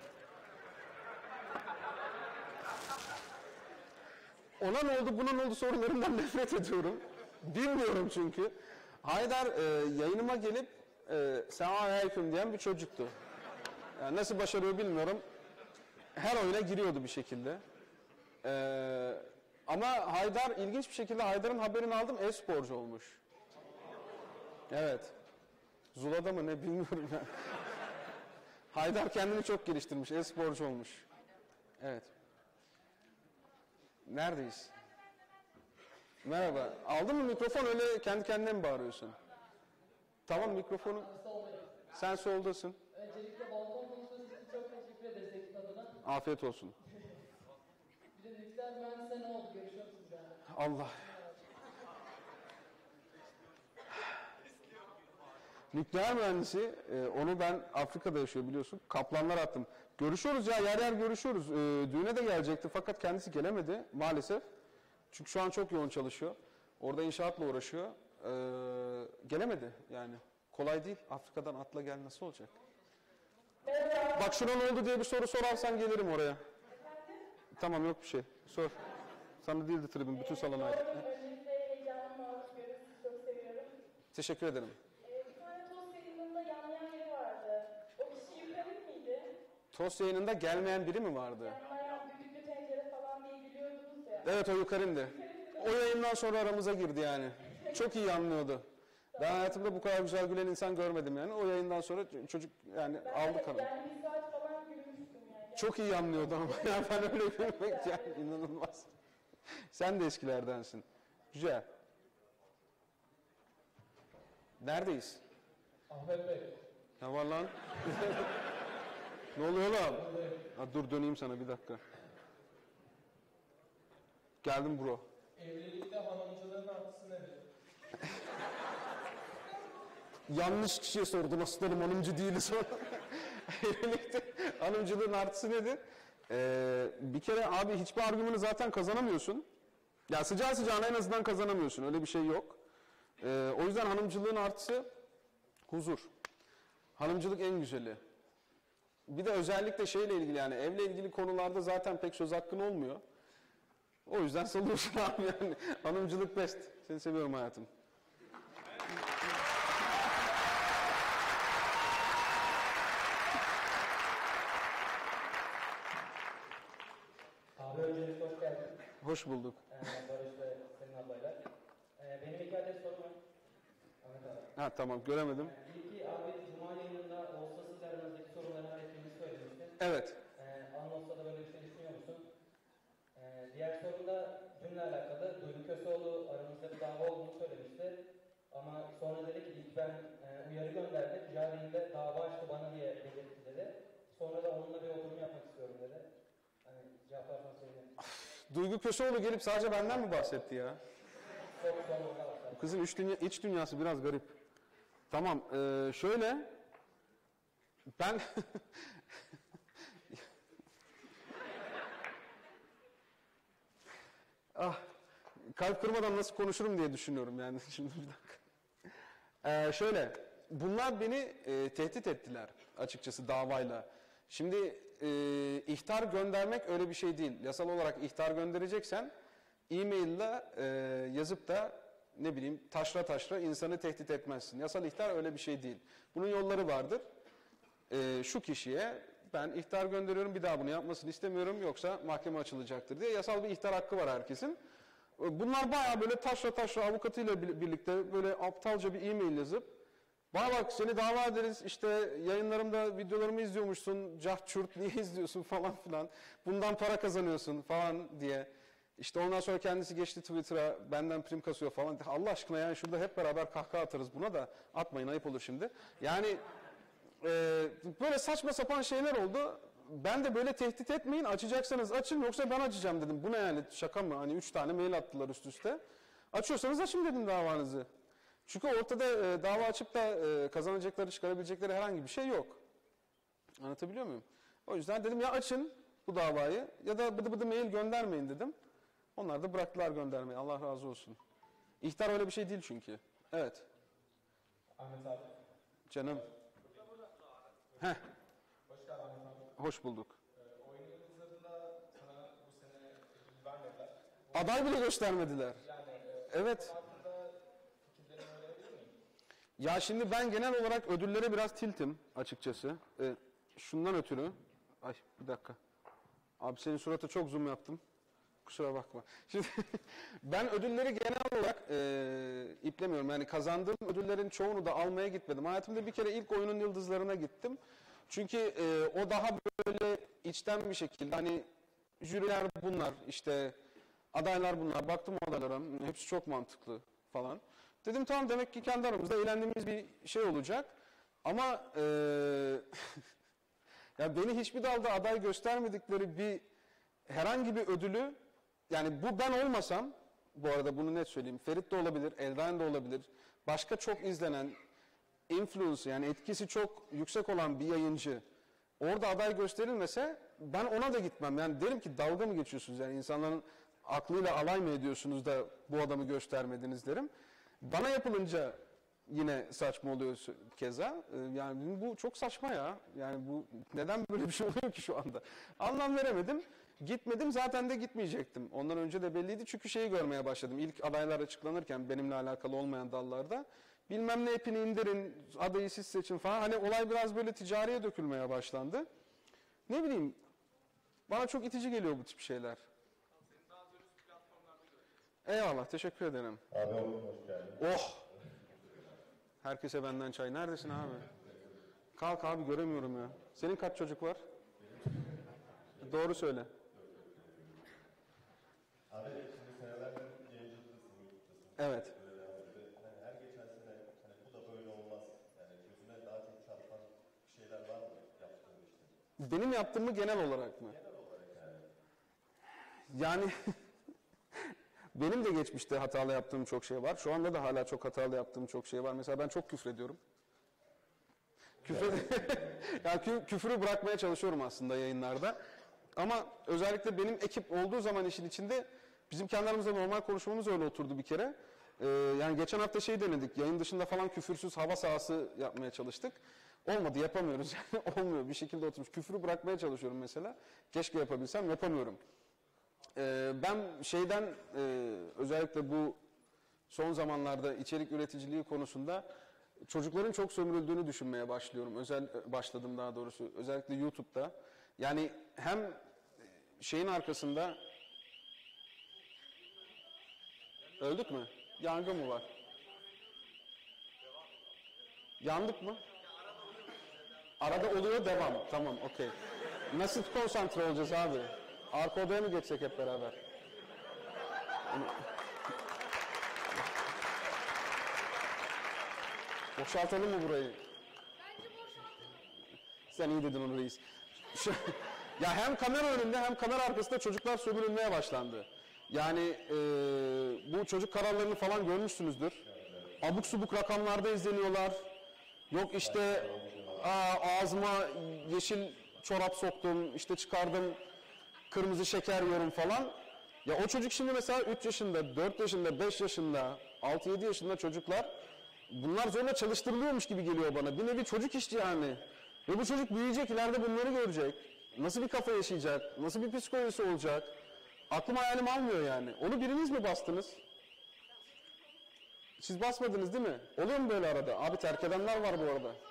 Ona ne oldu, buna ne oldu sorularından nefret ediyorum. Bilmiyorum çünkü. Haydar e, yayınıma gelip e, selamünaleyküm diyen bir çocuktu. Yani nasıl başarıyor bilmiyorum. Her oyuna giriyordu bir şekilde. E, ama Haydar ilginç bir şekilde Haydar'ın haberini aldım e-sporcu olmuş. Evet. Zula'da mı ne bilmiyorum yani. Haydar kendini çok geliştirmiş. E-sporcu olmuş. Evet. Neredeyiz? Merhaba. Aldın mı mikrofon, öyle kendi kendine mi bağırıyorsun? Tamam, mikrofonu. Sen soldasın. Öncelikle balkon konusunda size çok teşekkür ederiz ekip adına. Afiyet olsun. Bir de bilgisayar mühendisine ne oldu? Görüşüyor musunuz yani? Allah. Nükleer mühendisi, e, onu ben Afrika'da yaşıyor biliyorsun. Kaplanlar attım. Görüşüyoruz ya, yer yer görüşüyoruz. E, düğüne de gelecekti fakat kendisi gelemedi maalesef. Çünkü şu an çok yoğun çalışıyor. Orada inşaatla uğraşıyor. E, gelemedi yani. Kolay değil. Afrika'dan atla gel, nasıl olacak? Bak şuna ne oldu diye bir soru sorarsan gelirim oraya. Tamam, yok bir şey. Sor. Sana değildi tribün, bütün salona ait. Öncelikle heyecanım var. Sizi çok seviyorum. Teşekkür ederim. Ee, bir tane tost yayınında yanlayan biri vardı. O kişi Yukarık mıydı? Tost yayınında gelmeyen biri mi vardı? Yanlayan düdüklü tencere falan diye biliyordunuz ya. Evet, o Yukarı'ndı. O yayından sonra aramıza girdi yani. Çok iyi anlıyordu. Ben hayatımda bu kadar güzel gülen insan görmedim yani. O yayından sonra çocuk yani aldı kanı. Yani bir saat falan gülmüştüm yani. Çok iyi anlıyordu ama yani ben öyle gülmek yani inanılmaz. Sen de eskilerdensin. Güzel. Neredeyiz? Ahmet Bey. Ne var lan? Ne oluyor lan? Ha, dur döneyim sana bir dakika. Geldim bro. Evlilikte hanımcılığın artısı nedir? Yanlış kişiye sordun aslanım, hanımcı değiliz. Evlilikte hanımcılığın artısı nedir? Ee, bir kere abi hiçbir argümanı zaten kazanamıyorsun. Ya sıcağı sıcağına en azından kazanamıyorsun. Öyle bir şey yok. Ee, o yüzden hanımcılığın artısı huzur. Hanımcılık en güzeli. Bir de özellikle şeyle ilgili yani evle ilgili konularda zaten pek söz hakkın olmuyor. O yüzden salıyorsun abi yani. Hanımcılık best. Seni seviyorum hayatım. Abi öncelikle hoş geldin. Hoş bulduk. Ee, Barış ve senin ablayla. Ee, benim iki adet sorum var. Ahmet abi. Ha tamam, göremedim. Ee, İlki abi Cuma yayınında Ağustos'uz aranızdaki sorunları hallettiğini söylemiştin. Evet. Ee, Anlos'ta da böyle bir şey düşünüyor musun? Ee, diğer sorum da cümle alakalı. Duygu Köseoğlu aramızda bir dava olduğunu söylemişti. Ama sonra dedi ki ilk ben e, uyarı gönderdim. Jari'nin dava açtı bana diye belirtti dedi. Sonra da onunla bir oturum yapmak istiyorum dedi. Hani cevaplarsan sevinirim. Duygu Köseoğlu gelip sadece benden mi bahsetti ya? Çok sorumlu var. Bu kızın iç, dünya, iç dünyası biraz garip. Tamam, ee, şöyle... Ben... ah, kalp kırmadan nasıl konuşurum diye düşünüyorum yani şimdi bir dakika. Ee, şöyle, bunlar beni e, tehdit ettiler açıkçası davayla. Şimdi e, ihtar göndermek öyle bir şey değil. Yasal olarak ihtar göndereceksen e-maille e, yazıp da ne bileyim taşra taşra insanı tehdit etmezsin. Yasal ihtar öyle bir şey değil. Bunun yolları vardır. E, şu kişiye ben ihtar gönderiyorum, bir daha bunu yapmasını istemiyorum, yoksa mahkeme açılacaktır diye yasal bir ihtar hakkı var herkesin. Bunlar bayağı böyle taşra taşra avukatıyla birlikte böyle aptalca bir e-mail yazıp bana bak seni dava ederiz, işte yayınlarımda videolarımı izliyormuşsun, cart çurt niye izliyorsun falan filan, bundan para kazanıyorsun falan diye. İşte ondan sonra kendisi geçti Twitter'a, benden prim kasıyor falan. Allah aşkına yani şurada hep beraber kahkaha atarız, buna da atmayın, ayıp olur şimdi. Yani e, böyle saçma sapan şeyler oldu. Ben de böyle tehdit etmeyin, açacaksanız açın, yoksa ben açacağım dedim. Bu ne yani, şaka mı? Hani üç tane mail attılar üst üste. Açıyorsanız açın dedim davanızı. Çünkü ortada e, dava açıp da e, kazanacakları, çıkarabilecekleri herhangi bir şey yok. Anlatabiliyor muyum? O yüzden dedim ya açın bu davayı ya da bıdı bıdı mail göndermeyin dedim. Onlar da bıraktılar göndermeyi. Allah razı olsun. İhtar öyle bir şey değil çünkü. Evet. Ahmet abi. Canım. Heh. Hoş geldin Ahmet abi. Hoş bulduk. Ee, oyunun yıldızlarında sana bu sene ödül vermediler. Aday bile göstermediler. Yani e, evet. hakkında fikirlerini öğrenebilir miyim? Ya şimdi ben genel olarak ödüllere biraz tiltim açıkçası. Ee, şundan ötürü. Ay bir dakika. Abi senin surata çok zoom yaptım. kusura bakma. Şimdi ben ödülleri genel olarak e, iplemiyorum. Yani kazandığım ödüllerin çoğunu da almaya gitmedim. Hayatımda bir kere ilk oyunun yıldızlarına gittim. Çünkü e, o daha böyle içten bir şekilde hani jüriler bunlar, işte adaylar bunlar. Baktım adaylara, hepsi çok mantıklı falan. Dedim tamam, demek ki kendi aramızda eğlendiğimiz bir şey olacak. Ama e, ya beni hiçbir dalda aday göstermedikleri bir herhangi bir ödülü, yani bu ben olmasam, bu arada bunu net söyleyeyim, Ferit de olabilir, Eldain de olabilir, başka çok izlenen, influence yani etkisi çok yüksek olan bir yayıncı orada aday gösterilmese ben ona da gitmem. Yani derim ki dalga mı geçiyorsunuz, yani insanların aklıyla alay mı ediyorsunuz da bu adamı göstermediniz derim. Bana yapılınca yine saçma oluyor keza. Yani bu çok saçma ya. Yani bu neden böyle bir şey oluyor ki şu anda? Anlam veremedim. Gitmedim, zaten de gitmeyecektim. Ondan önce de belliydi çünkü şeyi görmeye başladım. İlk adaylar açıklanırken benimle alakalı olmayan dallarda bilmem ne epini indirin, adayı siz seçin falan. Hani olay biraz böyle ticariye dökülmeye başlandı. Ne bileyim, bana çok itici geliyor bu tip şeyler. Eyvallah, teşekkür ederim. Abi hoş geldin. Oh! Herkese benden çay. Neredesin abi? Kalk abi, göremiyorum ya. Senin kaç çocuk var? Doğru söyle. Abi şimdi senelerden yayıncılıktasın, YouTube'dasın. Evet. Yani her geçen sene hani bu da böyle olmaz. Yani gözüne daha çok çarpan bir şeyler var mı yaptığın işte? Benim yaptığımı genel olarak mı? Genel olarak yani. Yani benim de geçmişte hatalı yaptığım çok şey var. Şu anda da hala çok hatalı yaptığım çok şey var. Mesela ben çok küfrediyorum. Küfür, yani kü, küfürü bırakmaya çalışıyorum aslında yayınlarda. Ama özellikle benim ekip olduğu zaman işin içinde bizim kendi aramızda normal konuşmamız öyle oturdu bir kere. Ee, yani geçen hafta şey denedik, yayın dışında falan küfürsüz hava sahası yapmaya çalıştık. Olmadı, yapamıyoruz yani olmuyor, bir şekilde oturmuş. Küfürü bırakmaya çalışıyorum mesela. Keşke yapabilsem, yapamıyorum. Ee, ben şeyden e, özellikle bu son zamanlarda içerik üreticiliği konusunda çocukların çok sömürüldüğünü düşünmeye başlıyorum. Özel başladım daha doğrusu. Özellikle YouTube'da. Yani hem şeyin arkasında öldük mü? Yangın mı var? Yandık mı? Arada oluyor, devam. Tamam, okey. Nasıl konsantre olacağız abi? Arka odaya mı geçsek hep beraber? Boşaltalım mı burayı? Sen iyi dedin onu reis. Şu, ya hem kamera önünde hem kamera arkasında çocuklar sömürülmeye başlandı. Yani e, bu çocuk kararlarını falan görmüşsünüzdür. Abuk subuk rakamlarda izleniyorlar. Yok işte aa, ağzıma yeşil çorap soktum, işte çıkardım kırmızı şeker yiyorum falan. Ya o çocuk şimdi mesela üç yaşında, dört yaşında, beş yaşında, altı yedi yaşında çocuklar, bunlar zorla çalıştırılıyormuş gibi geliyor bana. Bir nevi çocuk işçi yani. Ve bu çocuk büyüyecek, ileride bunları görecek. Nasıl bir kafa yaşayacak, nasıl bir psikolojisi olacak? Aklım hayalim almıyor yani. Onu biriniz mi bastınız? Siz basmadınız değil mi? Oluyor mu böyle arada? Abi terk edenler var bu arada.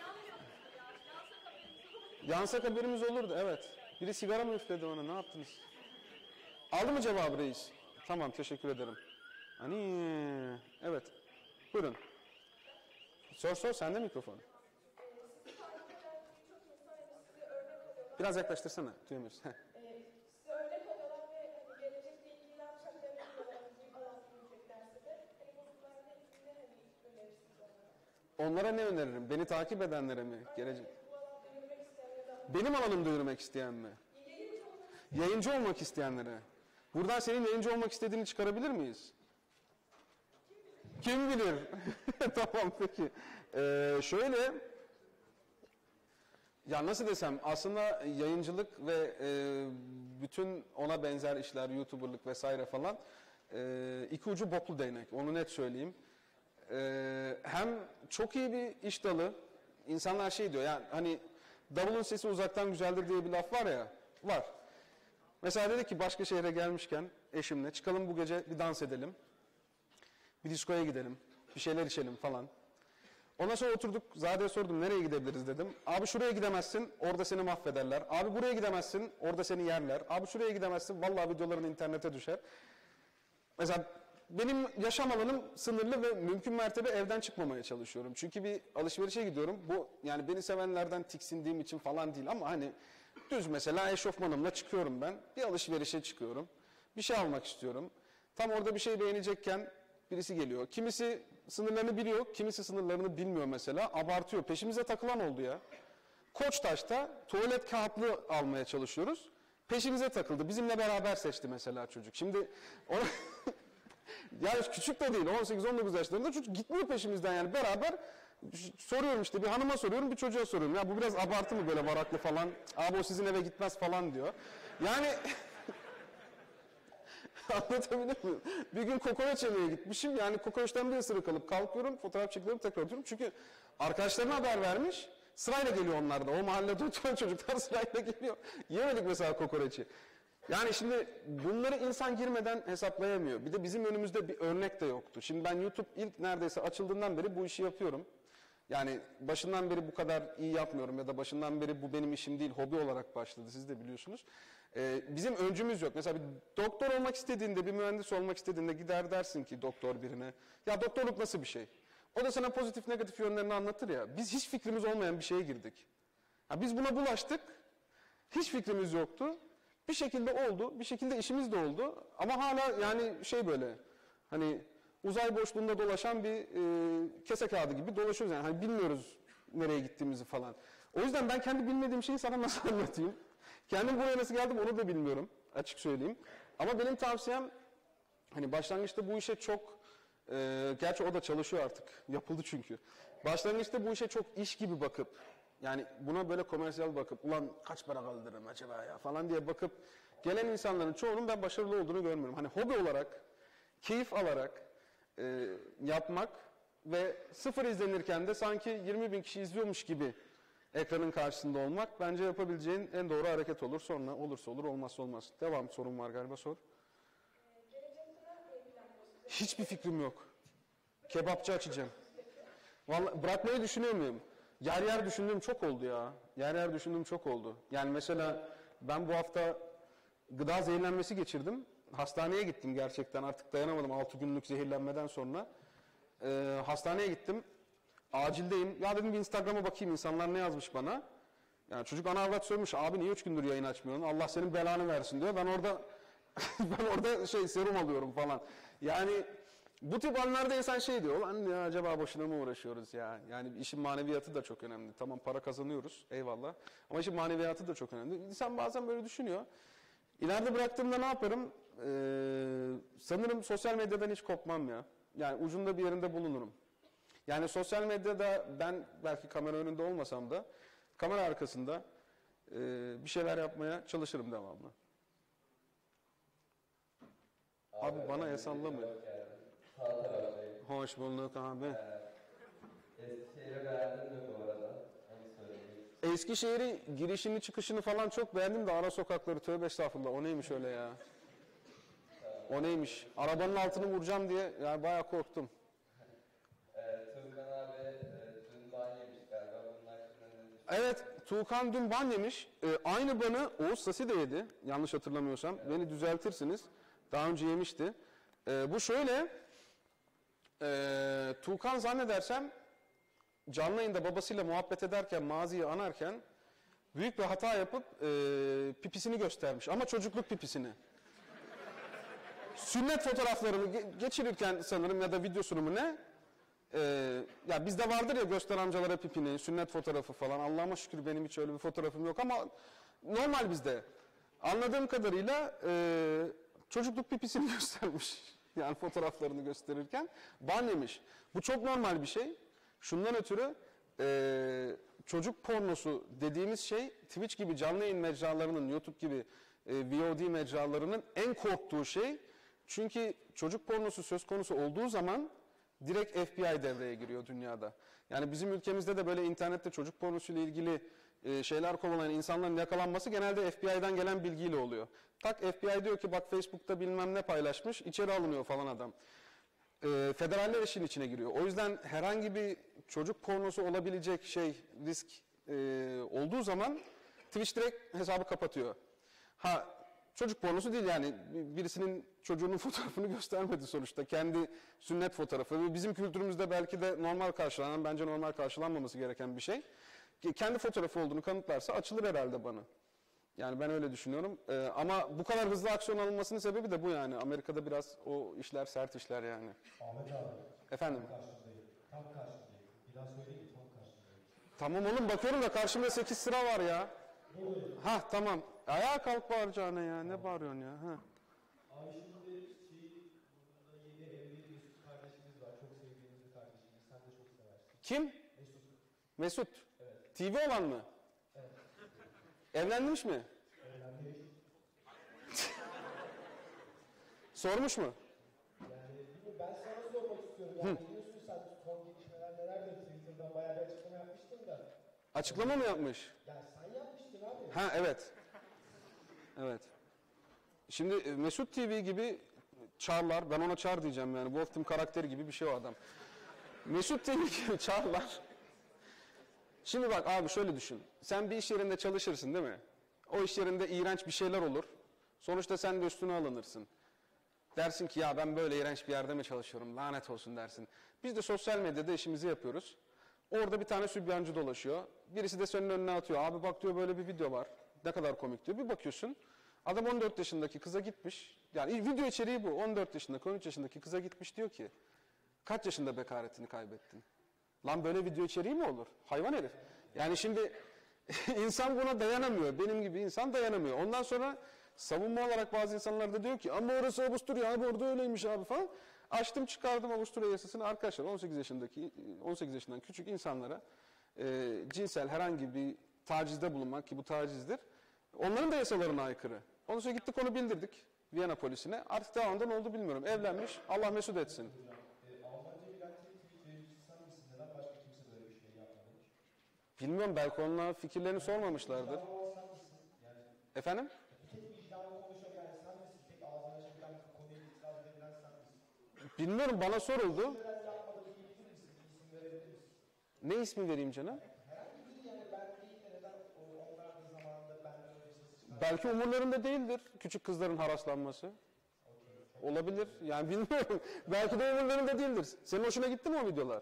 Yansak haberimiz olurdu, evet. Biri sigara mı üfledi ona, ne yaptınız? Aldı mı cevabı reis? Tamam, teşekkür ederim. Hani, evet. Buyurun. Sor sor, sende mikrofon. Biraz yaklaştırsana, duyamıyoruz. Heh. Size örnek oluyorlar ve hani gelecekte ilgili ne yapacaklarını bilmiyorlar. Bizim alan büyüyeceklerse de. Hani bu konularda ilgili hani önerirsiniz onlara. Onlara ne öneririm? Beni takip edenlere mi? Gelecek. Benim alanımda yürümek isteyen mi? Yayıncı olmak isteyenlere. Buradan senin yayıncı olmak istediğini çıkarabilir miyiz? Kim bilir? Tamam peki. Ee, şöyle, ya nasıl desem, aslında yayıncılık ve e, bütün ona benzer işler, YouTuber'lık vesaire falan e, iki ucu boklu değnek, onu net söyleyeyim. E, hem çok iyi bir iş dalı, insanlar şey diyor, yani hani davulun sesi uzaktan güzeldir diye bir laf var ya, var. Mesela dedik ki başka şehre gelmişken eşimle çıkalım bu gece bir dans edelim, bir diskoya gidelim, bir şeyler içelim falan. Ondan sonra oturduk, Zade'ye sordum nereye gidebiliriz dedim. Abi şuraya gidemezsin, orada seni mahvederler. Abi buraya gidemezsin, orada seni yerler. Abi şuraya gidemezsin, vallahi videoların internete düşer. Mesela benim yaşam alanım sınırlı ve mümkün mertebe evden çıkmamaya çalışıyorum. Çünkü bir alışverişe gidiyorum. Bu yani beni sevenlerden tiksindiğim için falan değil ama hani düz mesela eşofmanımla çıkıyorum ben. Bir alışverişe çıkıyorum. Bir şey almak istiyorum. Tam orada bir şey beğenecekken birisi geliyor. Kimisi sınırlarını biliyor, kimisi sınırlarını bilmiyor mesela. Abartıyor. Peşimize takılan oldu ya. Koçtaş'ta tuvalet kağıtlı almaya çalışıyoruz. Peşimize takıldı. Bizimle beraber seçti mesela çocuk. Şimdi ona yani küçük de değil. on sekiz on dokuz yaşlarında çocuk gitmiyor peşimizden yani. Beraber soruyorum işte bir hanıma soruyorum, bir çocuğa soruyorum. Ya bu biraz abartı mı böyle varaklı falan? Abi o sizin eve gitmez falan diyor. Yani anlatabiliyor muyum? Bir gün kokoreç yemeye gitmişim. Yani kokoreçten bir ısırık alıp kalkıyorum, fotoğraf çekiyorum, tekrar oturuyorum. Çünkü arkadaşlarına haber vermiş. Sırayla geliyor onlar da. O mahallede oturan çocuklar sırayla geliyor. Yemedik mesela kokoreçi. Yani şimdi bunları insan girmeden hesaplayamıyor. Bir de bizim önümüzde bir örnek de yoktu. Şimdi ben YouTube ilk neredeyse açıldığından beri bu işi yapıyorum. Yani başından beri bu kadar iyi yapmıyorum ya da başından beri bu benim işim değil, hobi olarak başladı. Siz de biliyorsunuz. Ee, bizim öncümüz yok. Mesela bir doktor olmak istediğinde, bir mühendis olmak istediğinde gider dersin ki doktor birine. Ya doktorluk nasıl bir şey? O da sana pozitif negatif yönlerini anlatır ya. Biz hiç fikrimiz olmayan bir şeye girdik. Ya biz buna bulaştık. Hiç fikrimiz yoktu. Bir şekilde oldu. Bir şekilde işimiz de oldu. Ama hala yani şey böyle hani uzay boşluğunda dolaşan bir e, kese kağıdı gibi dolaşıyoruz yani. Hani bilmiyoruz nereye gittiğimizi falan. O yüzden ben kendi bilmediğim şeyi sana nasıl anlatayım? Kendim buraya nasıl geldim onu da bilmiyorum. Açık söyleyeyim. Ama benim tavsiyem hani başlangıçta bu işe çok e, gerçi o da çalışıyor artık. Yapıldı çünkü. Başlangıçta bu işe çok iş gibi bakıp yani buna böyle komersiyel bakıp ulan kaç para kaldırırım acaba ya falan diye bakıp gelen insanların çoğunun ben başarılı olduğunu görmüyorum. Hani hobi olarak, keyif alarak e, yapmak ve sıfır izlenirken de sanki yirmi bin kişi izliyormuş gibi ekranın karşısında olmak bence yapabileceğin en doğru hareket olur. Sonra olursa olur, olmazsa olmaz. Devam sorun var galiba sor. Hiçbir fikrim yok. Kebapçı açacağım. Vallahi bırakmayı düşünüyor muyum? Yer yer düşündüğüm çok oldu ya. Yer yer düşündüğüm çok oldu. Yani mesela ben bu hafta gıda zehirlenmesi geçirdim. Hastaneye gittim gerçekten artık dayanamadım altı günlük zehirlenmeden sonra. Ee, hastaneye gittim. Acildeyim. Ya dedim bir Instagram'a bakayım insanlar ne yazmış bana. Yani çocuk ana avrat sormuş. Abi niye üç gündür yayın açmıyorsun? Allah senin belanı versin diyor. Ben orada ben orada şey serum alıyorum falan. Yani bu tip anlarda insan şey diyor. Lan ya acaba boşuna mı uğraşıyoruz ya? Yani işin maneviyatı da çok önemli. Tamam para kazanıyoruz. Eyvallah. Ama işin maneviyatı da çok önemli. İnsan bazen böyle düşünüyor. İleride bıraktığımda ne yaparım? Ee, sanırım sosyal medyadan hiç kopmam ya. Yani ucunda bir yerinde bulunurum. Yani sosyal medyada ben belki kamera önünde olmasam da kamera arkasında e, bir şeyler yapmaya çalışırım devamlı. Abi, abi bana el sallamayın. Hoş bulduk abi. Eskişehir'e beğendim de bu arada. Eskişehir'i girişini çıkışını falan çok beğendim de ara sokakları tövbe estağfurullah. O neymiş öyle ya? O neymiş? Arabanın altını vuracağım diye yani bayağı korktum. Evet, Tuğkan dün ban yemiş. Ee, aynı banı Oğuz Sasi de yedi. Yanlış hatırlamıyorsam. Evet. Beni düzeltirsiniz. Daha önce yemişti. Ee, bu şöyle. E, Tuğkan zannedersem canlı yayında babasıyla muhabbet ederken, maziyi anarken büyük bir hata yapıp e, pipisini göstermiş. Ama çocukluk pipisini. Sünnet fotoğraflarını ge- geçirirken sanırım ya da videosunu mu ne? Ee, ya bizde vardır ya göster amcalara pipini, sünnet fotoğrafı falan. Allah'ıma şükür benim hiç öyle bir fotoğrafım yok ama normal bizde. Anladığım kadarıyla e, çocukluk pipisini göstermiş. Yani fotoğraflarını gösterirken ban yemiş. Bu çok normal bir şey. Şundan ötürü e, çocuk pornosu dediğimiz şey Twitch gibi canlı yayın mecralarının, YouTube gibi e, V O D mecralarının en korktuğu şey. Çünkü çocuk pornosu söz konusu olduğu zaman direkt F B I devreye giriyor dünyada. Yani bizim ülkemizde de böyle internette çocuk pornosuyla ilgili e, şeyler kovalayan insanların yakalanması genelde F B I'den gelen bilgiyle oluyor. Tak F B I diyor ki bak Facebook'ta bilmem ne paylaşmış, içeri alınıyor falan adam. e, federaller işin içine giriyor. O yüzden herhangi bir çocuk pornosu olabilecek şey, risk e, olduğu zaman Twitch direkt hesabı kapatıyor. Ha çocuk pornosu değil yani birisinin çocuğunun fotoğrafını göstermedi sonuçta. Kendi sünnet fotoğrafı ve bizim kültürümüzde belki de normal karşılanan, bence normal karşılanmaması gereken bir şey. Kendi fotoğrafı olduğunu kanıtlarsa açılır herhalde bana. Yani ben öyle düşünüyorum. Ee, ama bu kadar hızlı aksiyon alınmasının sebebi de bu yani. Amerika'da biraz o işler sert işler yani. Ahmet abi. Efendim? Tam karşındayım. Tam karşındayım. Bir daha söyleyeyim mi? Tam karşındayım. Tamam oğlum bakıyorum da karşımda sekiz sıra var ya. Ha tamam. Ayağa kalk bağıracağına ya. Ne bağırıyorsun ya? Ha. Abi şimdi şey, burada yeni evli Mesut kardeşimiz var. Çok sevdiğimiz bir kardeşimiz. Sen de çok seversin. Kim? Mesut. Mesut. Evet. T V olan mı? Evet. Evlenmiş mi? Evlenmiş. Sormuş mu? Yani ben sana sormak istiyorum. Yani biliyorsun sen son gelişmeler nelerdir? Twitter'dan bayağı bir açıklama yapmıştın da. Açıklama mı yapmış? Yani sen yapmıştın abi. Ha evet. Evet. Şimdi Mesut T V gibi çarlar, ben ona çar diyeceğim yani. Wolf Team karakteri gibi bir şey o adam. Mesut T V gibi çarlar. Şimdi bak abi şöyle düşün. Sen bir iş yerinde çalışırsın değil mi? O iş yerinde iğrenç bir şeyler olur. Sonuçta sen de üstüne alınırsın. Dersin ki ya ben böyle iğrenç bir yerde mi çalışıyorum? Lanet olsun dersin. Biz de sosyal medyada işimizi yapıyoruz. Orada bir tane sübyancı dolaşıyor. Birisi de senin önüne atıyor. Abi bak diyor böyle bir video var. Ne kadar komik diyor. Bir bakıyorsun. Adam on dört yaşındaki kıza gitmiş. Yani video içeriği bu. on dört yaşındaki, on üç yaşındaki kıza gitmiş diyor ki kaç yaşında bekaretini kaybettin? Lan böyle video içeriği mi olur? Hayvan herif. Yani şimdi insan buna dayanamıyor. Benim gibi insan dayanamıyor. Ondan sonra savunma olarak bazı insanlar da diyor ki ama orası Avusturya abi orada öyleymiş abi falan. Açtım çıkardım Avusturya yasasını arkadaşlar on sekiz yaşındaki on sekiz yaşından küçük insanlara e, cinsel herhangi bir tacizde bulunmak ki bu tacizdir. Onların da yasalarına aykırı. Ondan sonra gittik onu bildirdik Viyana polisine. Artık devamında ne oldu bilmiyorum. Evlenmiş. Allah mesut etsin. Bilmiyorum belki onlar fikirlerini sormamışlardır. Efendim? Bilmiyorum bana soruldu. Ne ismi vereyim canım? Belki umurlarında değildir küçük kızların haraslanması. Olabilir. Yani bilmiyorum. Belki de umurlarında değildir. Senin hoşuna gitti mi o videolar?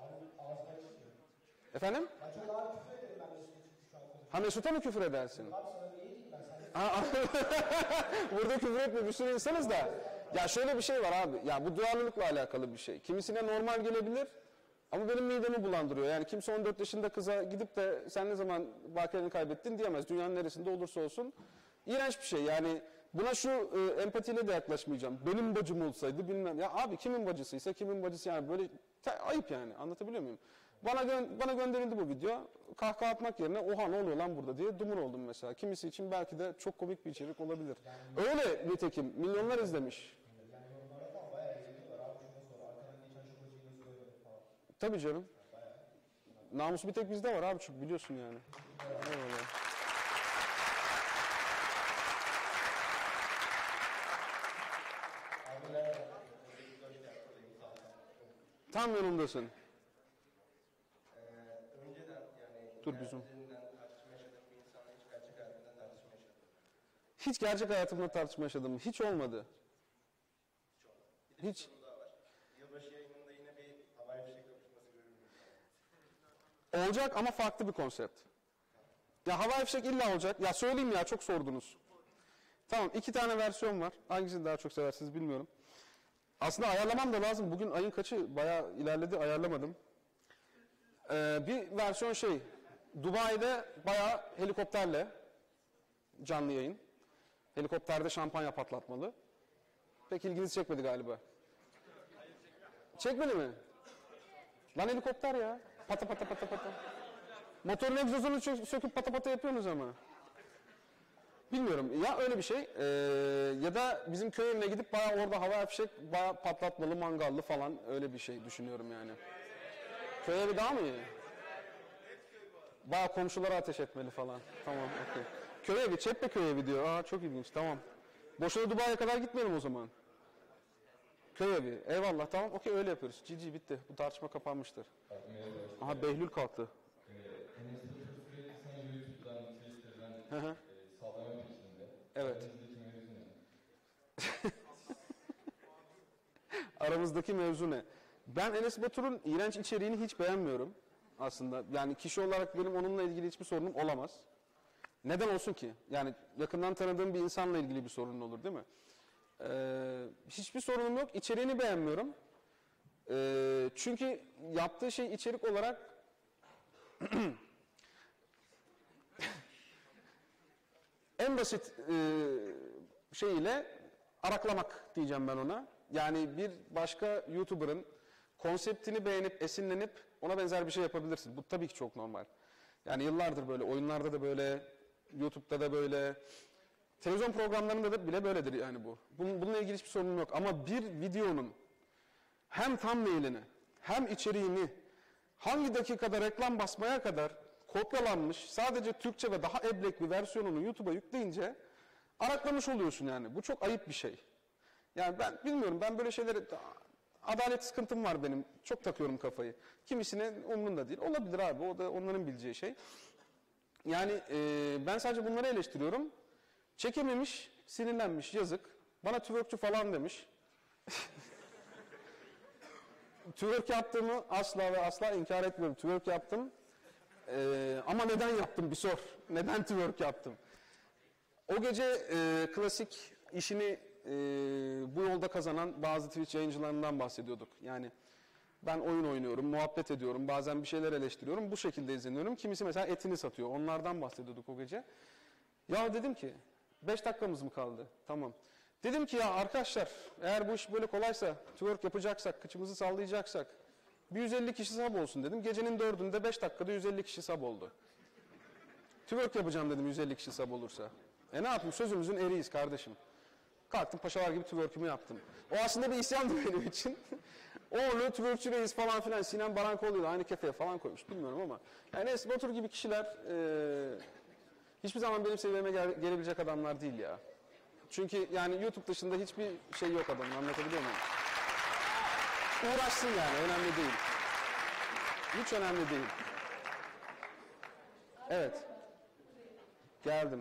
Efendim? Ha Mesut'a mı küfür edersin? Ha, burada küfür etme bir sürü insanız da. Ya şöyle bir şey var abi. Ya bu duyarlılıkla alakalı bir şey. Kimisine normal gelebilir ama benim midemi bulandırıyor. Yani kimse on dört yaşında kıza gidip de sen ne zaman bakiyeni kaybettin diyemez. Dünyanın neresinde olursa olsun. İğrenç bir şey. Yani buna şu e, empatiyle de yaklaşmayacağım. Benim bacım olsaydı bilmem. Ya abi kimin bacısıysa kimin bacısı yani böyle te, ayıp yani. Anlatabiliyor muyum? Bana gö bana gönderildi bu video. Kahkaha atmak yerine oha ne oluyor lan burada diye dumur oldum mesela. Kimisi için belki de çok komik bir içerik olabilir. Öyle nitekim milyonlar izlemiş. Tabii canım. Namus bir tek bizde var abi çünkü biliyorsun yani. Eyvallah. Tam yanımdasın. Dur bizim. Hiç gerçek hayatımda tartışma yaşadım mı? Hiç olmadı. Hiç. Yılbaşı yayınında yine bir havai fişek kapışması görür müyüz? Olacak ama farklı bir konsept. Ya havai fişek illa olacak. Ya söyleyeyim ya çok sordunuz. Tamam iki tane versiyon var. Hangisini daha çok seversiniz bilmiyorum. Aslında ayarlamam da lazım. Bugün ayın kaçı bayağı ilerledi ayarlamadım. Ee, bir versiyon şey. Dubai'de bayağı helikopterle canlı yayın. Helikopterde şampanya patlatmalı. Pek ilginizi çekmedi galiba. Çekmedi mi? Lan helikopter ya. Pata pata pata pata. Motorun egzozunu söküp pata pata yapıyorsunuz ama. Bilmiyorum. Ya öyle bir şey. Ee, ya da bizim köy evine gidip bayağı orada havai fişek bayağı patlatmalı, mangallı falan öyle bir şey düşünüyorum yani. Köy evi daha mı iyi? Bayağı komşulara ateş etmeli falan. Tamam, okey. Köy evi, Çeppe köy evi diyor. Aa çok ilginç, tamam. Boşuna Dubai'ye kadar gitmeyelim o zaman. Köy evi. Eyvallah tamam okey öyle yapıyoruz. Cici bitti. Bu tartışma kapanmıştır. Aha Behlül kalktı. Hı hı. Evet. Aramızdaki mevzu ne? Ben Enes Batur'un iğrenç içeriğini hiç beğenmiyorum aslında. Yani kişi olarak benim onunla ilgili hiçbir sorunum olamaz. Neden olsun ki? Yani yakından tanıdığım bir insanla ilgili bir sorun olur değil mi? Ee, hiçbir sorunum yok. İçeriğini beğenmiyorum. Ee, çünkü yaptığı şey içerik olarak en basit e, şeyiyle araklamak diyeceğim ben ona. Yani bir başka YouTuber'ın konseptini beğenip esinlenip ona benzer bir şey yapabilirsin. Bu tabii ki çok normal. Yani yıllardır böyle, oyunlarda da böyle, YouTube'da da böyle, televizyon programlarında da bile böyledir yani bu. Bunun, bununla ilgili hiçbir sorunum yok. Ama bir videonun hem thumbnail'ini hem içeriğini hangi dakikada reklam basmaya kadar kopyalanmış, sadece Türkçe ve daha eblek bir versiyonunu YouTube'a yükleyince araklamış oluyorsun yani. Bu çok ayıp bir şey. Yani ben bilmiyorum, ben böyle şeyleri, adalet sıkıntım var benim. Çok takıyorum kafayı. Kimisine umrunda değil. Olabilir abi, o da onların bileceği şey. Yani e, ben sadece bunları eleştiriyorum. Çekememiş, sinirlenmiş, yazık. Bana twerkçü falan demiş. Twerk yaptığımı asla ve asla inkar etmiyorum. Twerk yaptım. Ee, ama neden yaptım bir sor. Neden twerk yaptım? O gece e, klasik işini e, bu yolda kazanan bazı Twitch yayıncılarından bahsediyorduk. Yani ben oyun oynuyorum, muhabbet ediyorum, bazen bir şeyler eleştiriyorum. Bu şekilde izleniyorum. Kimisi mesela etini satıyor. Onlardan bahsediyorduk o gece. Ya dedim ki beş dakikamız mı kaldı? Tamam. Dedim ki ya arkadaşlar eğer bu iş böyle kolaysa, twerk yapacaksak, kıçımızı sallayacaksak bir yüz elli kişi sub olsun dedim. Gecenin dördünde beş dakikada yüz elli kişi sub oldu. Twerk yapacağım dedim yüz elli kişi sub olursa. E ne yapayım, sözümüzün eriyiz kardeşim. Kalktım paşalar gibi twerk'ümü yaptım. O aslında bir isyandı benim için. O onu twerkçü reis falan filan Sinan Barankoğlu'yla aynı kefeye falan koymuş bilmiyorum ama. Yani Enes Batur gibi kişiler e, hiçbir zaman benim seviyeme gel gelebilecek adamlar değil ya. Çünkü yani YouTube dışında hiçbir şey yok adamın, anlatabiliyor muyum? Uğraşsın yani, önemli değil. Hiç önemli değil. Evet. Geldim.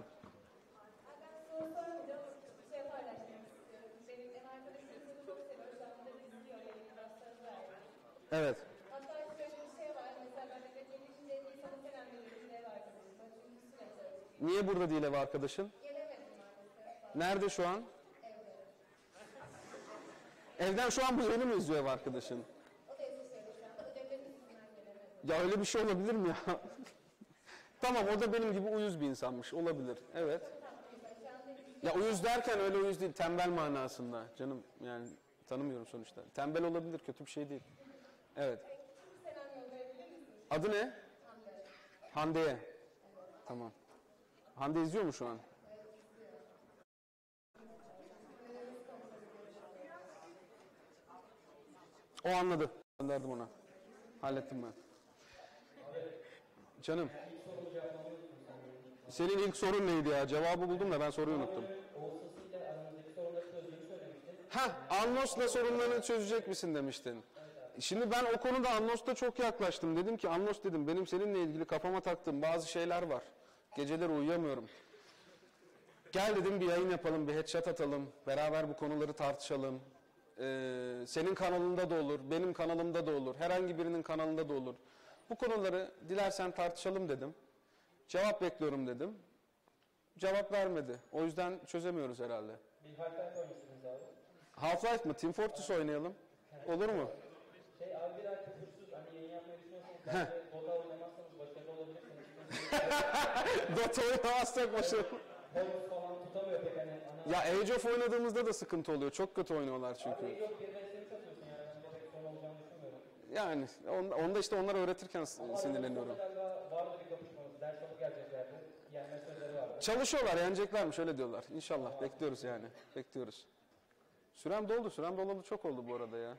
Evet. Niye burada değil ev arkadaşın? Nerede şu an? Evden şu an bu yayını mı izliyor ev arkadaşın? Ya öyle bir şey olabilir mi ya? Tamam, o da benim gibi uyuz bir insanmış. Olabilir. Evet. Ya uyuz derken öyle uyuz değil. Tembel manasında. Canım yani tanımıyorum sonuçta. Tembel olabilir. Kötü bir şey değil. Evet. Adı ne? Hande'ye. Tamam. Hande izliyor mu şu an? O anladı. Gönderdim ona. Hallettim ben. Canım. Senin ilk sorun neydi ya? Cevabı buldum da ben soruyu unuttum. Ha, Annos'la sorunlarını çözecek misin demiştin. Şimdi ben o konuda Annos'ta çok yaklaştım. Dedim ki Annos dedim benim seninle ilgili kafama taktığım bazı şeyler var. Geceleri uyuyamıyorum. Gel dedim bir yayın yapalım, bir headshot atalım. Beraber bu konuları tartışalım. Ee, senin kanalında da olur, benim kanalımda da olur. Herhangi birinin kanalında da olur. Bu konuları dilersen tartışalım dedim. Cevap bekliyorum dedim. Cevap vermedi. O yüzden çözemiyoruz herhalde. Bir Half-Life oynuyorsunuz abi. Half-Life mı? Team Fortress oynayalım. Olur mu? Şey abi bir artık hırsız hani yayın yapmayı düşünüyorsanız ben de Dota oynamazsanız başarılı olabilirsiniz. Dota oynamazsak başarılı. Horus falan tutamıyor pek hani. Ya Age of oynadığımızda da sıkıntı oluyor. Çok kötü oynuyorlar çünkü. Abi Age of bir versiyonu satıyorsun yani. Ben de pek son olacağını düşünmüyorum. Yani onda, onda işte onları öğretirken sinirleniyorum. Ama galiba vardı bir kapışmamız. Ders alıp geleceklerdi. Yenme sözleri vardı. Çalışıyorlar, yeneceklermiş öyle diyorlar. İnşallah bekliyoruz yani. Bekliyoruz. Sürem doldu. Sürem dolalı çok oldu bu arada ya.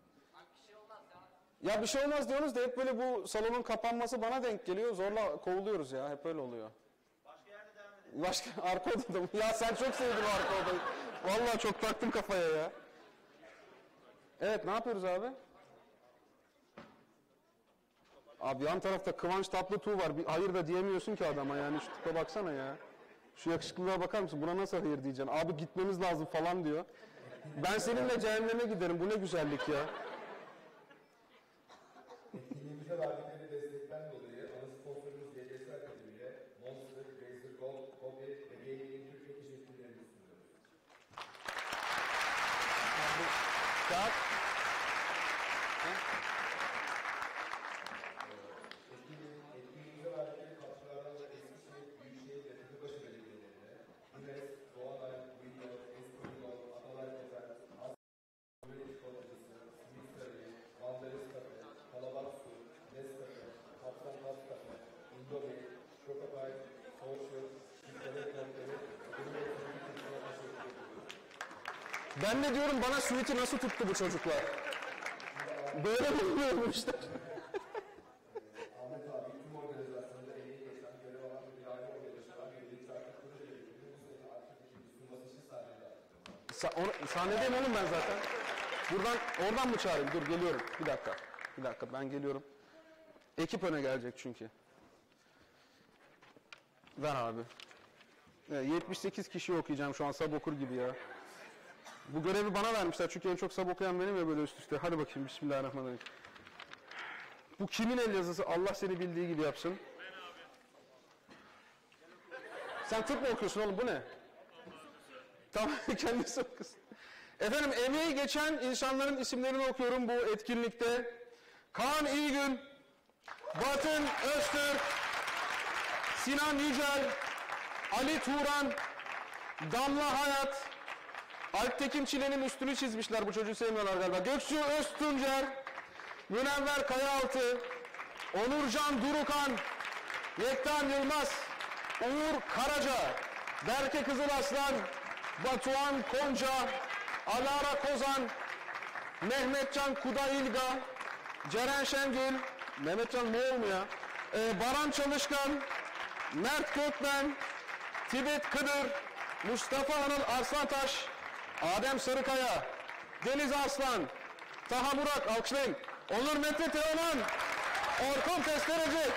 Ya bir şey olmaz diyorsunuz da hep böyle bu salonun kapanması bana denk geliyor. Zorla kovuluyoruz ya. Hep öyle oluyor. Başka yerde devam edelim. Başka arka odada mı? Ya sen çok sevdin o arka odayı. Vallahi çok taktım kafaya ya. Evet, ne yapıyoruz abi? Abi yan tarafta Kıvanç Tatlıtuğ var. Bir hayır da diyemiyorsun ki adama yani. Şu tipe baksana ya. Şu yakışıklılığa bakar mısın? Buna nasıl hayır diyeceksin? Abi gitmemiz lazım falan diyor. Ben seninle cehenneme giderim. Bu ne güzellik ya. Etkinliğimize verdikleri destekten dolayı ana sponsorumuz Y D S Akademi'ye Monster, Razer Gold, Kobe ve Gaming'in Türkiye teşekkürlerini sunuyoruz. Kağıt. Etkinliğimize verdikleri katkılardan da Eskişehir, Büyükşehir ve Tepebaşı Belediyelerine, Günes, Doğanay, Video, Eskonol, Atalay Otel, Asya Çikolatacısı, Simit Sarayı, Mandaris Kafe, Kalabalık Su, Nescafe, Kaptan Tat Kafe, Indomie, Crocodile, Social, Çiftleri Korkları, Ürün Ekonomi Kültürüne teşekkür ediyoruz. Ben de diyorum bana suite'i nasıl tuttu bu çocuklar? Böyle mi bilmiyormuşlar? Ahmet abi tüm organizasyonda emeği geçen görev alan ve bir aile organizasyonlar birlikte artık projelerinin bu sene arkadaki sunması için sahnede. Sa o- sahnedeyim oğlum ben zaten. Buradan, oradan mı çağırayım? Dur geliyorum. Bir dakika. Bir dakika ben geliyorum. Ekip öne gelecek çünkü. Ver abi. Evet, yetmiş sekiz kişi okuyacağım şu an sab okur gibi ya. Bu görevi bana vermişler çünkü en çok sab okuyan benim ya böyle üst üste. Hadi bakayım bismillahirrahmanirrahim. Bu kimin el yazısı? Allah seni bildiği gibi yapsın. Sen tıp mı okuyorsun oğlum bu ne? Tamam kendisi okusun. Efendim emeği geçen insanların isimlerini okuyorum bu etkinlikte. Kaan İyigün, Batın Öztürk, Sinan Yücel, Ali Turan, Damla Hayat, Alptekin Çile'nin üstünü çizmişler bu çocuğu sevmiyorlar galiba. Göksu Öztuncer, Münevver Kayaaltı, Onurcan Durukan, Yektan Yılmaz, Uğur Karaca, Berke Kızılaslan, Batuhan Konca, Alara Kozan, Mehmetcan Kudailga, Ceren Şengül, Mehmetcan Moğol mu ya? Ee, Baran Çalışkan, Mert Gökmen, Tibet Kıdır, Mustafa Anıl Arslantaş, Adem Sarıkaya, Deniz Arslan, Taha Murak, alkışlayın. Onur Mete Teoman, Orkun Testereci,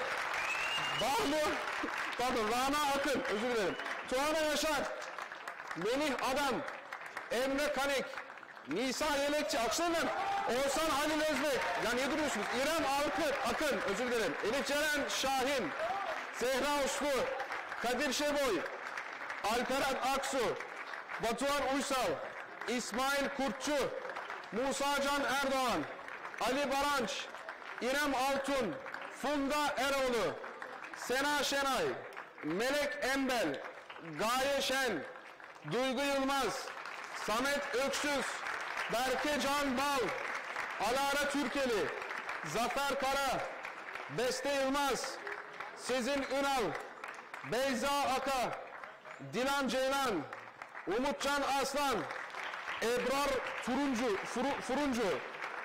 Bahlu, pardon Rana Akın, özür dilerim. Tuana Yaşar, Melih Adam, Emre Kanik, Nisa Yelekçi, alkışlayın. Oğuzhan Halil Özbek, ya niye duruyorsunuz? İrem Akın, Akın, özür dilerim. Elif Ceren Şahin, Zehra Uslu, Kadir Şeboy, Alperen Aksu, Batuhan Uysal, İsmail Kurtçu, Musa Can Erdoğan, Ali Baranç, İrem Altun, Funda Eroğlu, Sena Şenay, Melek Embel, Gaye Şen, Duygu Yılmaz, Samet Öksüz, Berke Can Bal, Alara Türkeli, Zafer Kara, Beste Yılmaz, Sezin Ünal, Beyza Aka, Dilan Ceylan, Umutcan Aslan, Ebrar Turuncu, Furu, Furuncu,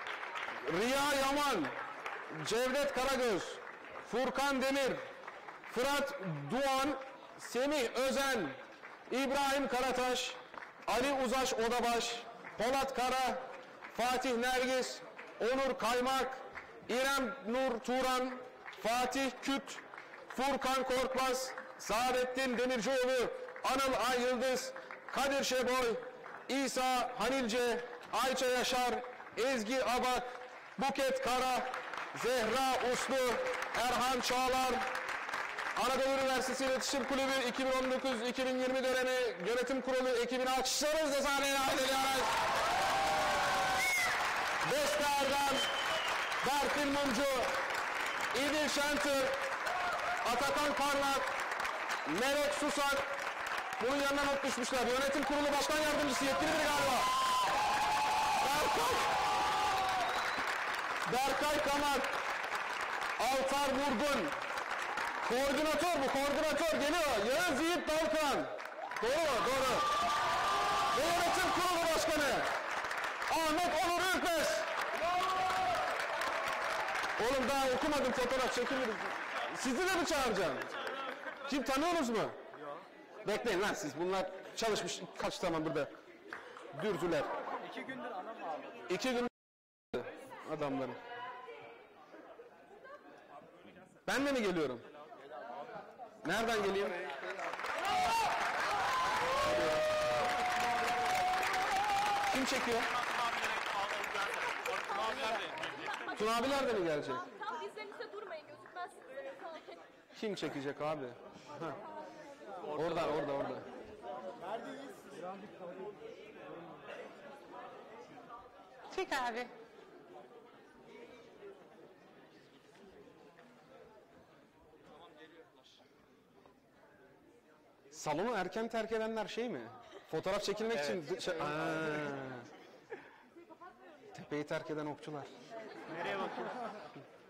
Riya Yaman, Cevdet Karagöz, Furkan Demir, Fırat Doğan, Semih Özen, İbrahim Karataş, Ali Uzaş Odabaş, Polat Kara, Fatih Nergis, Onur Kaymak, İrem Nur Turan, Fatih Küt, Furkan Korkmaz, Saadettin Demircioğlu, Anıl Ay Yıldız, Kadir Şeboy, İsa Hanilce, Ayça Yaşar, Ezgi Abak, Buket Kara, Zehra Uslu, Erhan Çağlar, Anadolu Üniversitesi İletişim Kulübü iki bin on dokuz iki bin yirmi dönemi yönetim kurulu ekibini alkışlarınızla sahneye davet ediyoruz. Beste Erdem, Berfin Mumcu, İdil Şentür, Atakan Parlak, Melek Susak, bunun yanına not düşmüşler. Yönetim kurulu başkan yardımcısı yetkili biri galiba. Berkay, Berkay Kamak, Altar Vurgun, koordinatör bu, koordinatör geliyor. Yağız Yiğit Dalkan. Doğru, doğru. Ve yönetim kurulu başkanı Ahmet Onur Ürpes. Oğlum daha okumadım, fotoğraf çekilmedim. Sizi de mi çağıracağım? Kim, tanıyorsunuz mu? Yok. Bekleyin lan siz, bunlar çalışmış kaç zaman burada. Dürzüler. İki gündür anam abi. İki gün adamların. Ben de mi geliyorum? Nereden geleyim? Kim çekiyor? Tuna abiler de mi gelecek? Tam dizlerinizde durmayın gözükmezsiniz. Kim çekecek abi? Ha. Orada, orada, orada. Çek abi. Salonu erken terk edenler şey mi? Fotoğraf çekilmek Evet. için... Şey... Aa. Tepeyi terk eden okçular. Nereye bakıyorsun?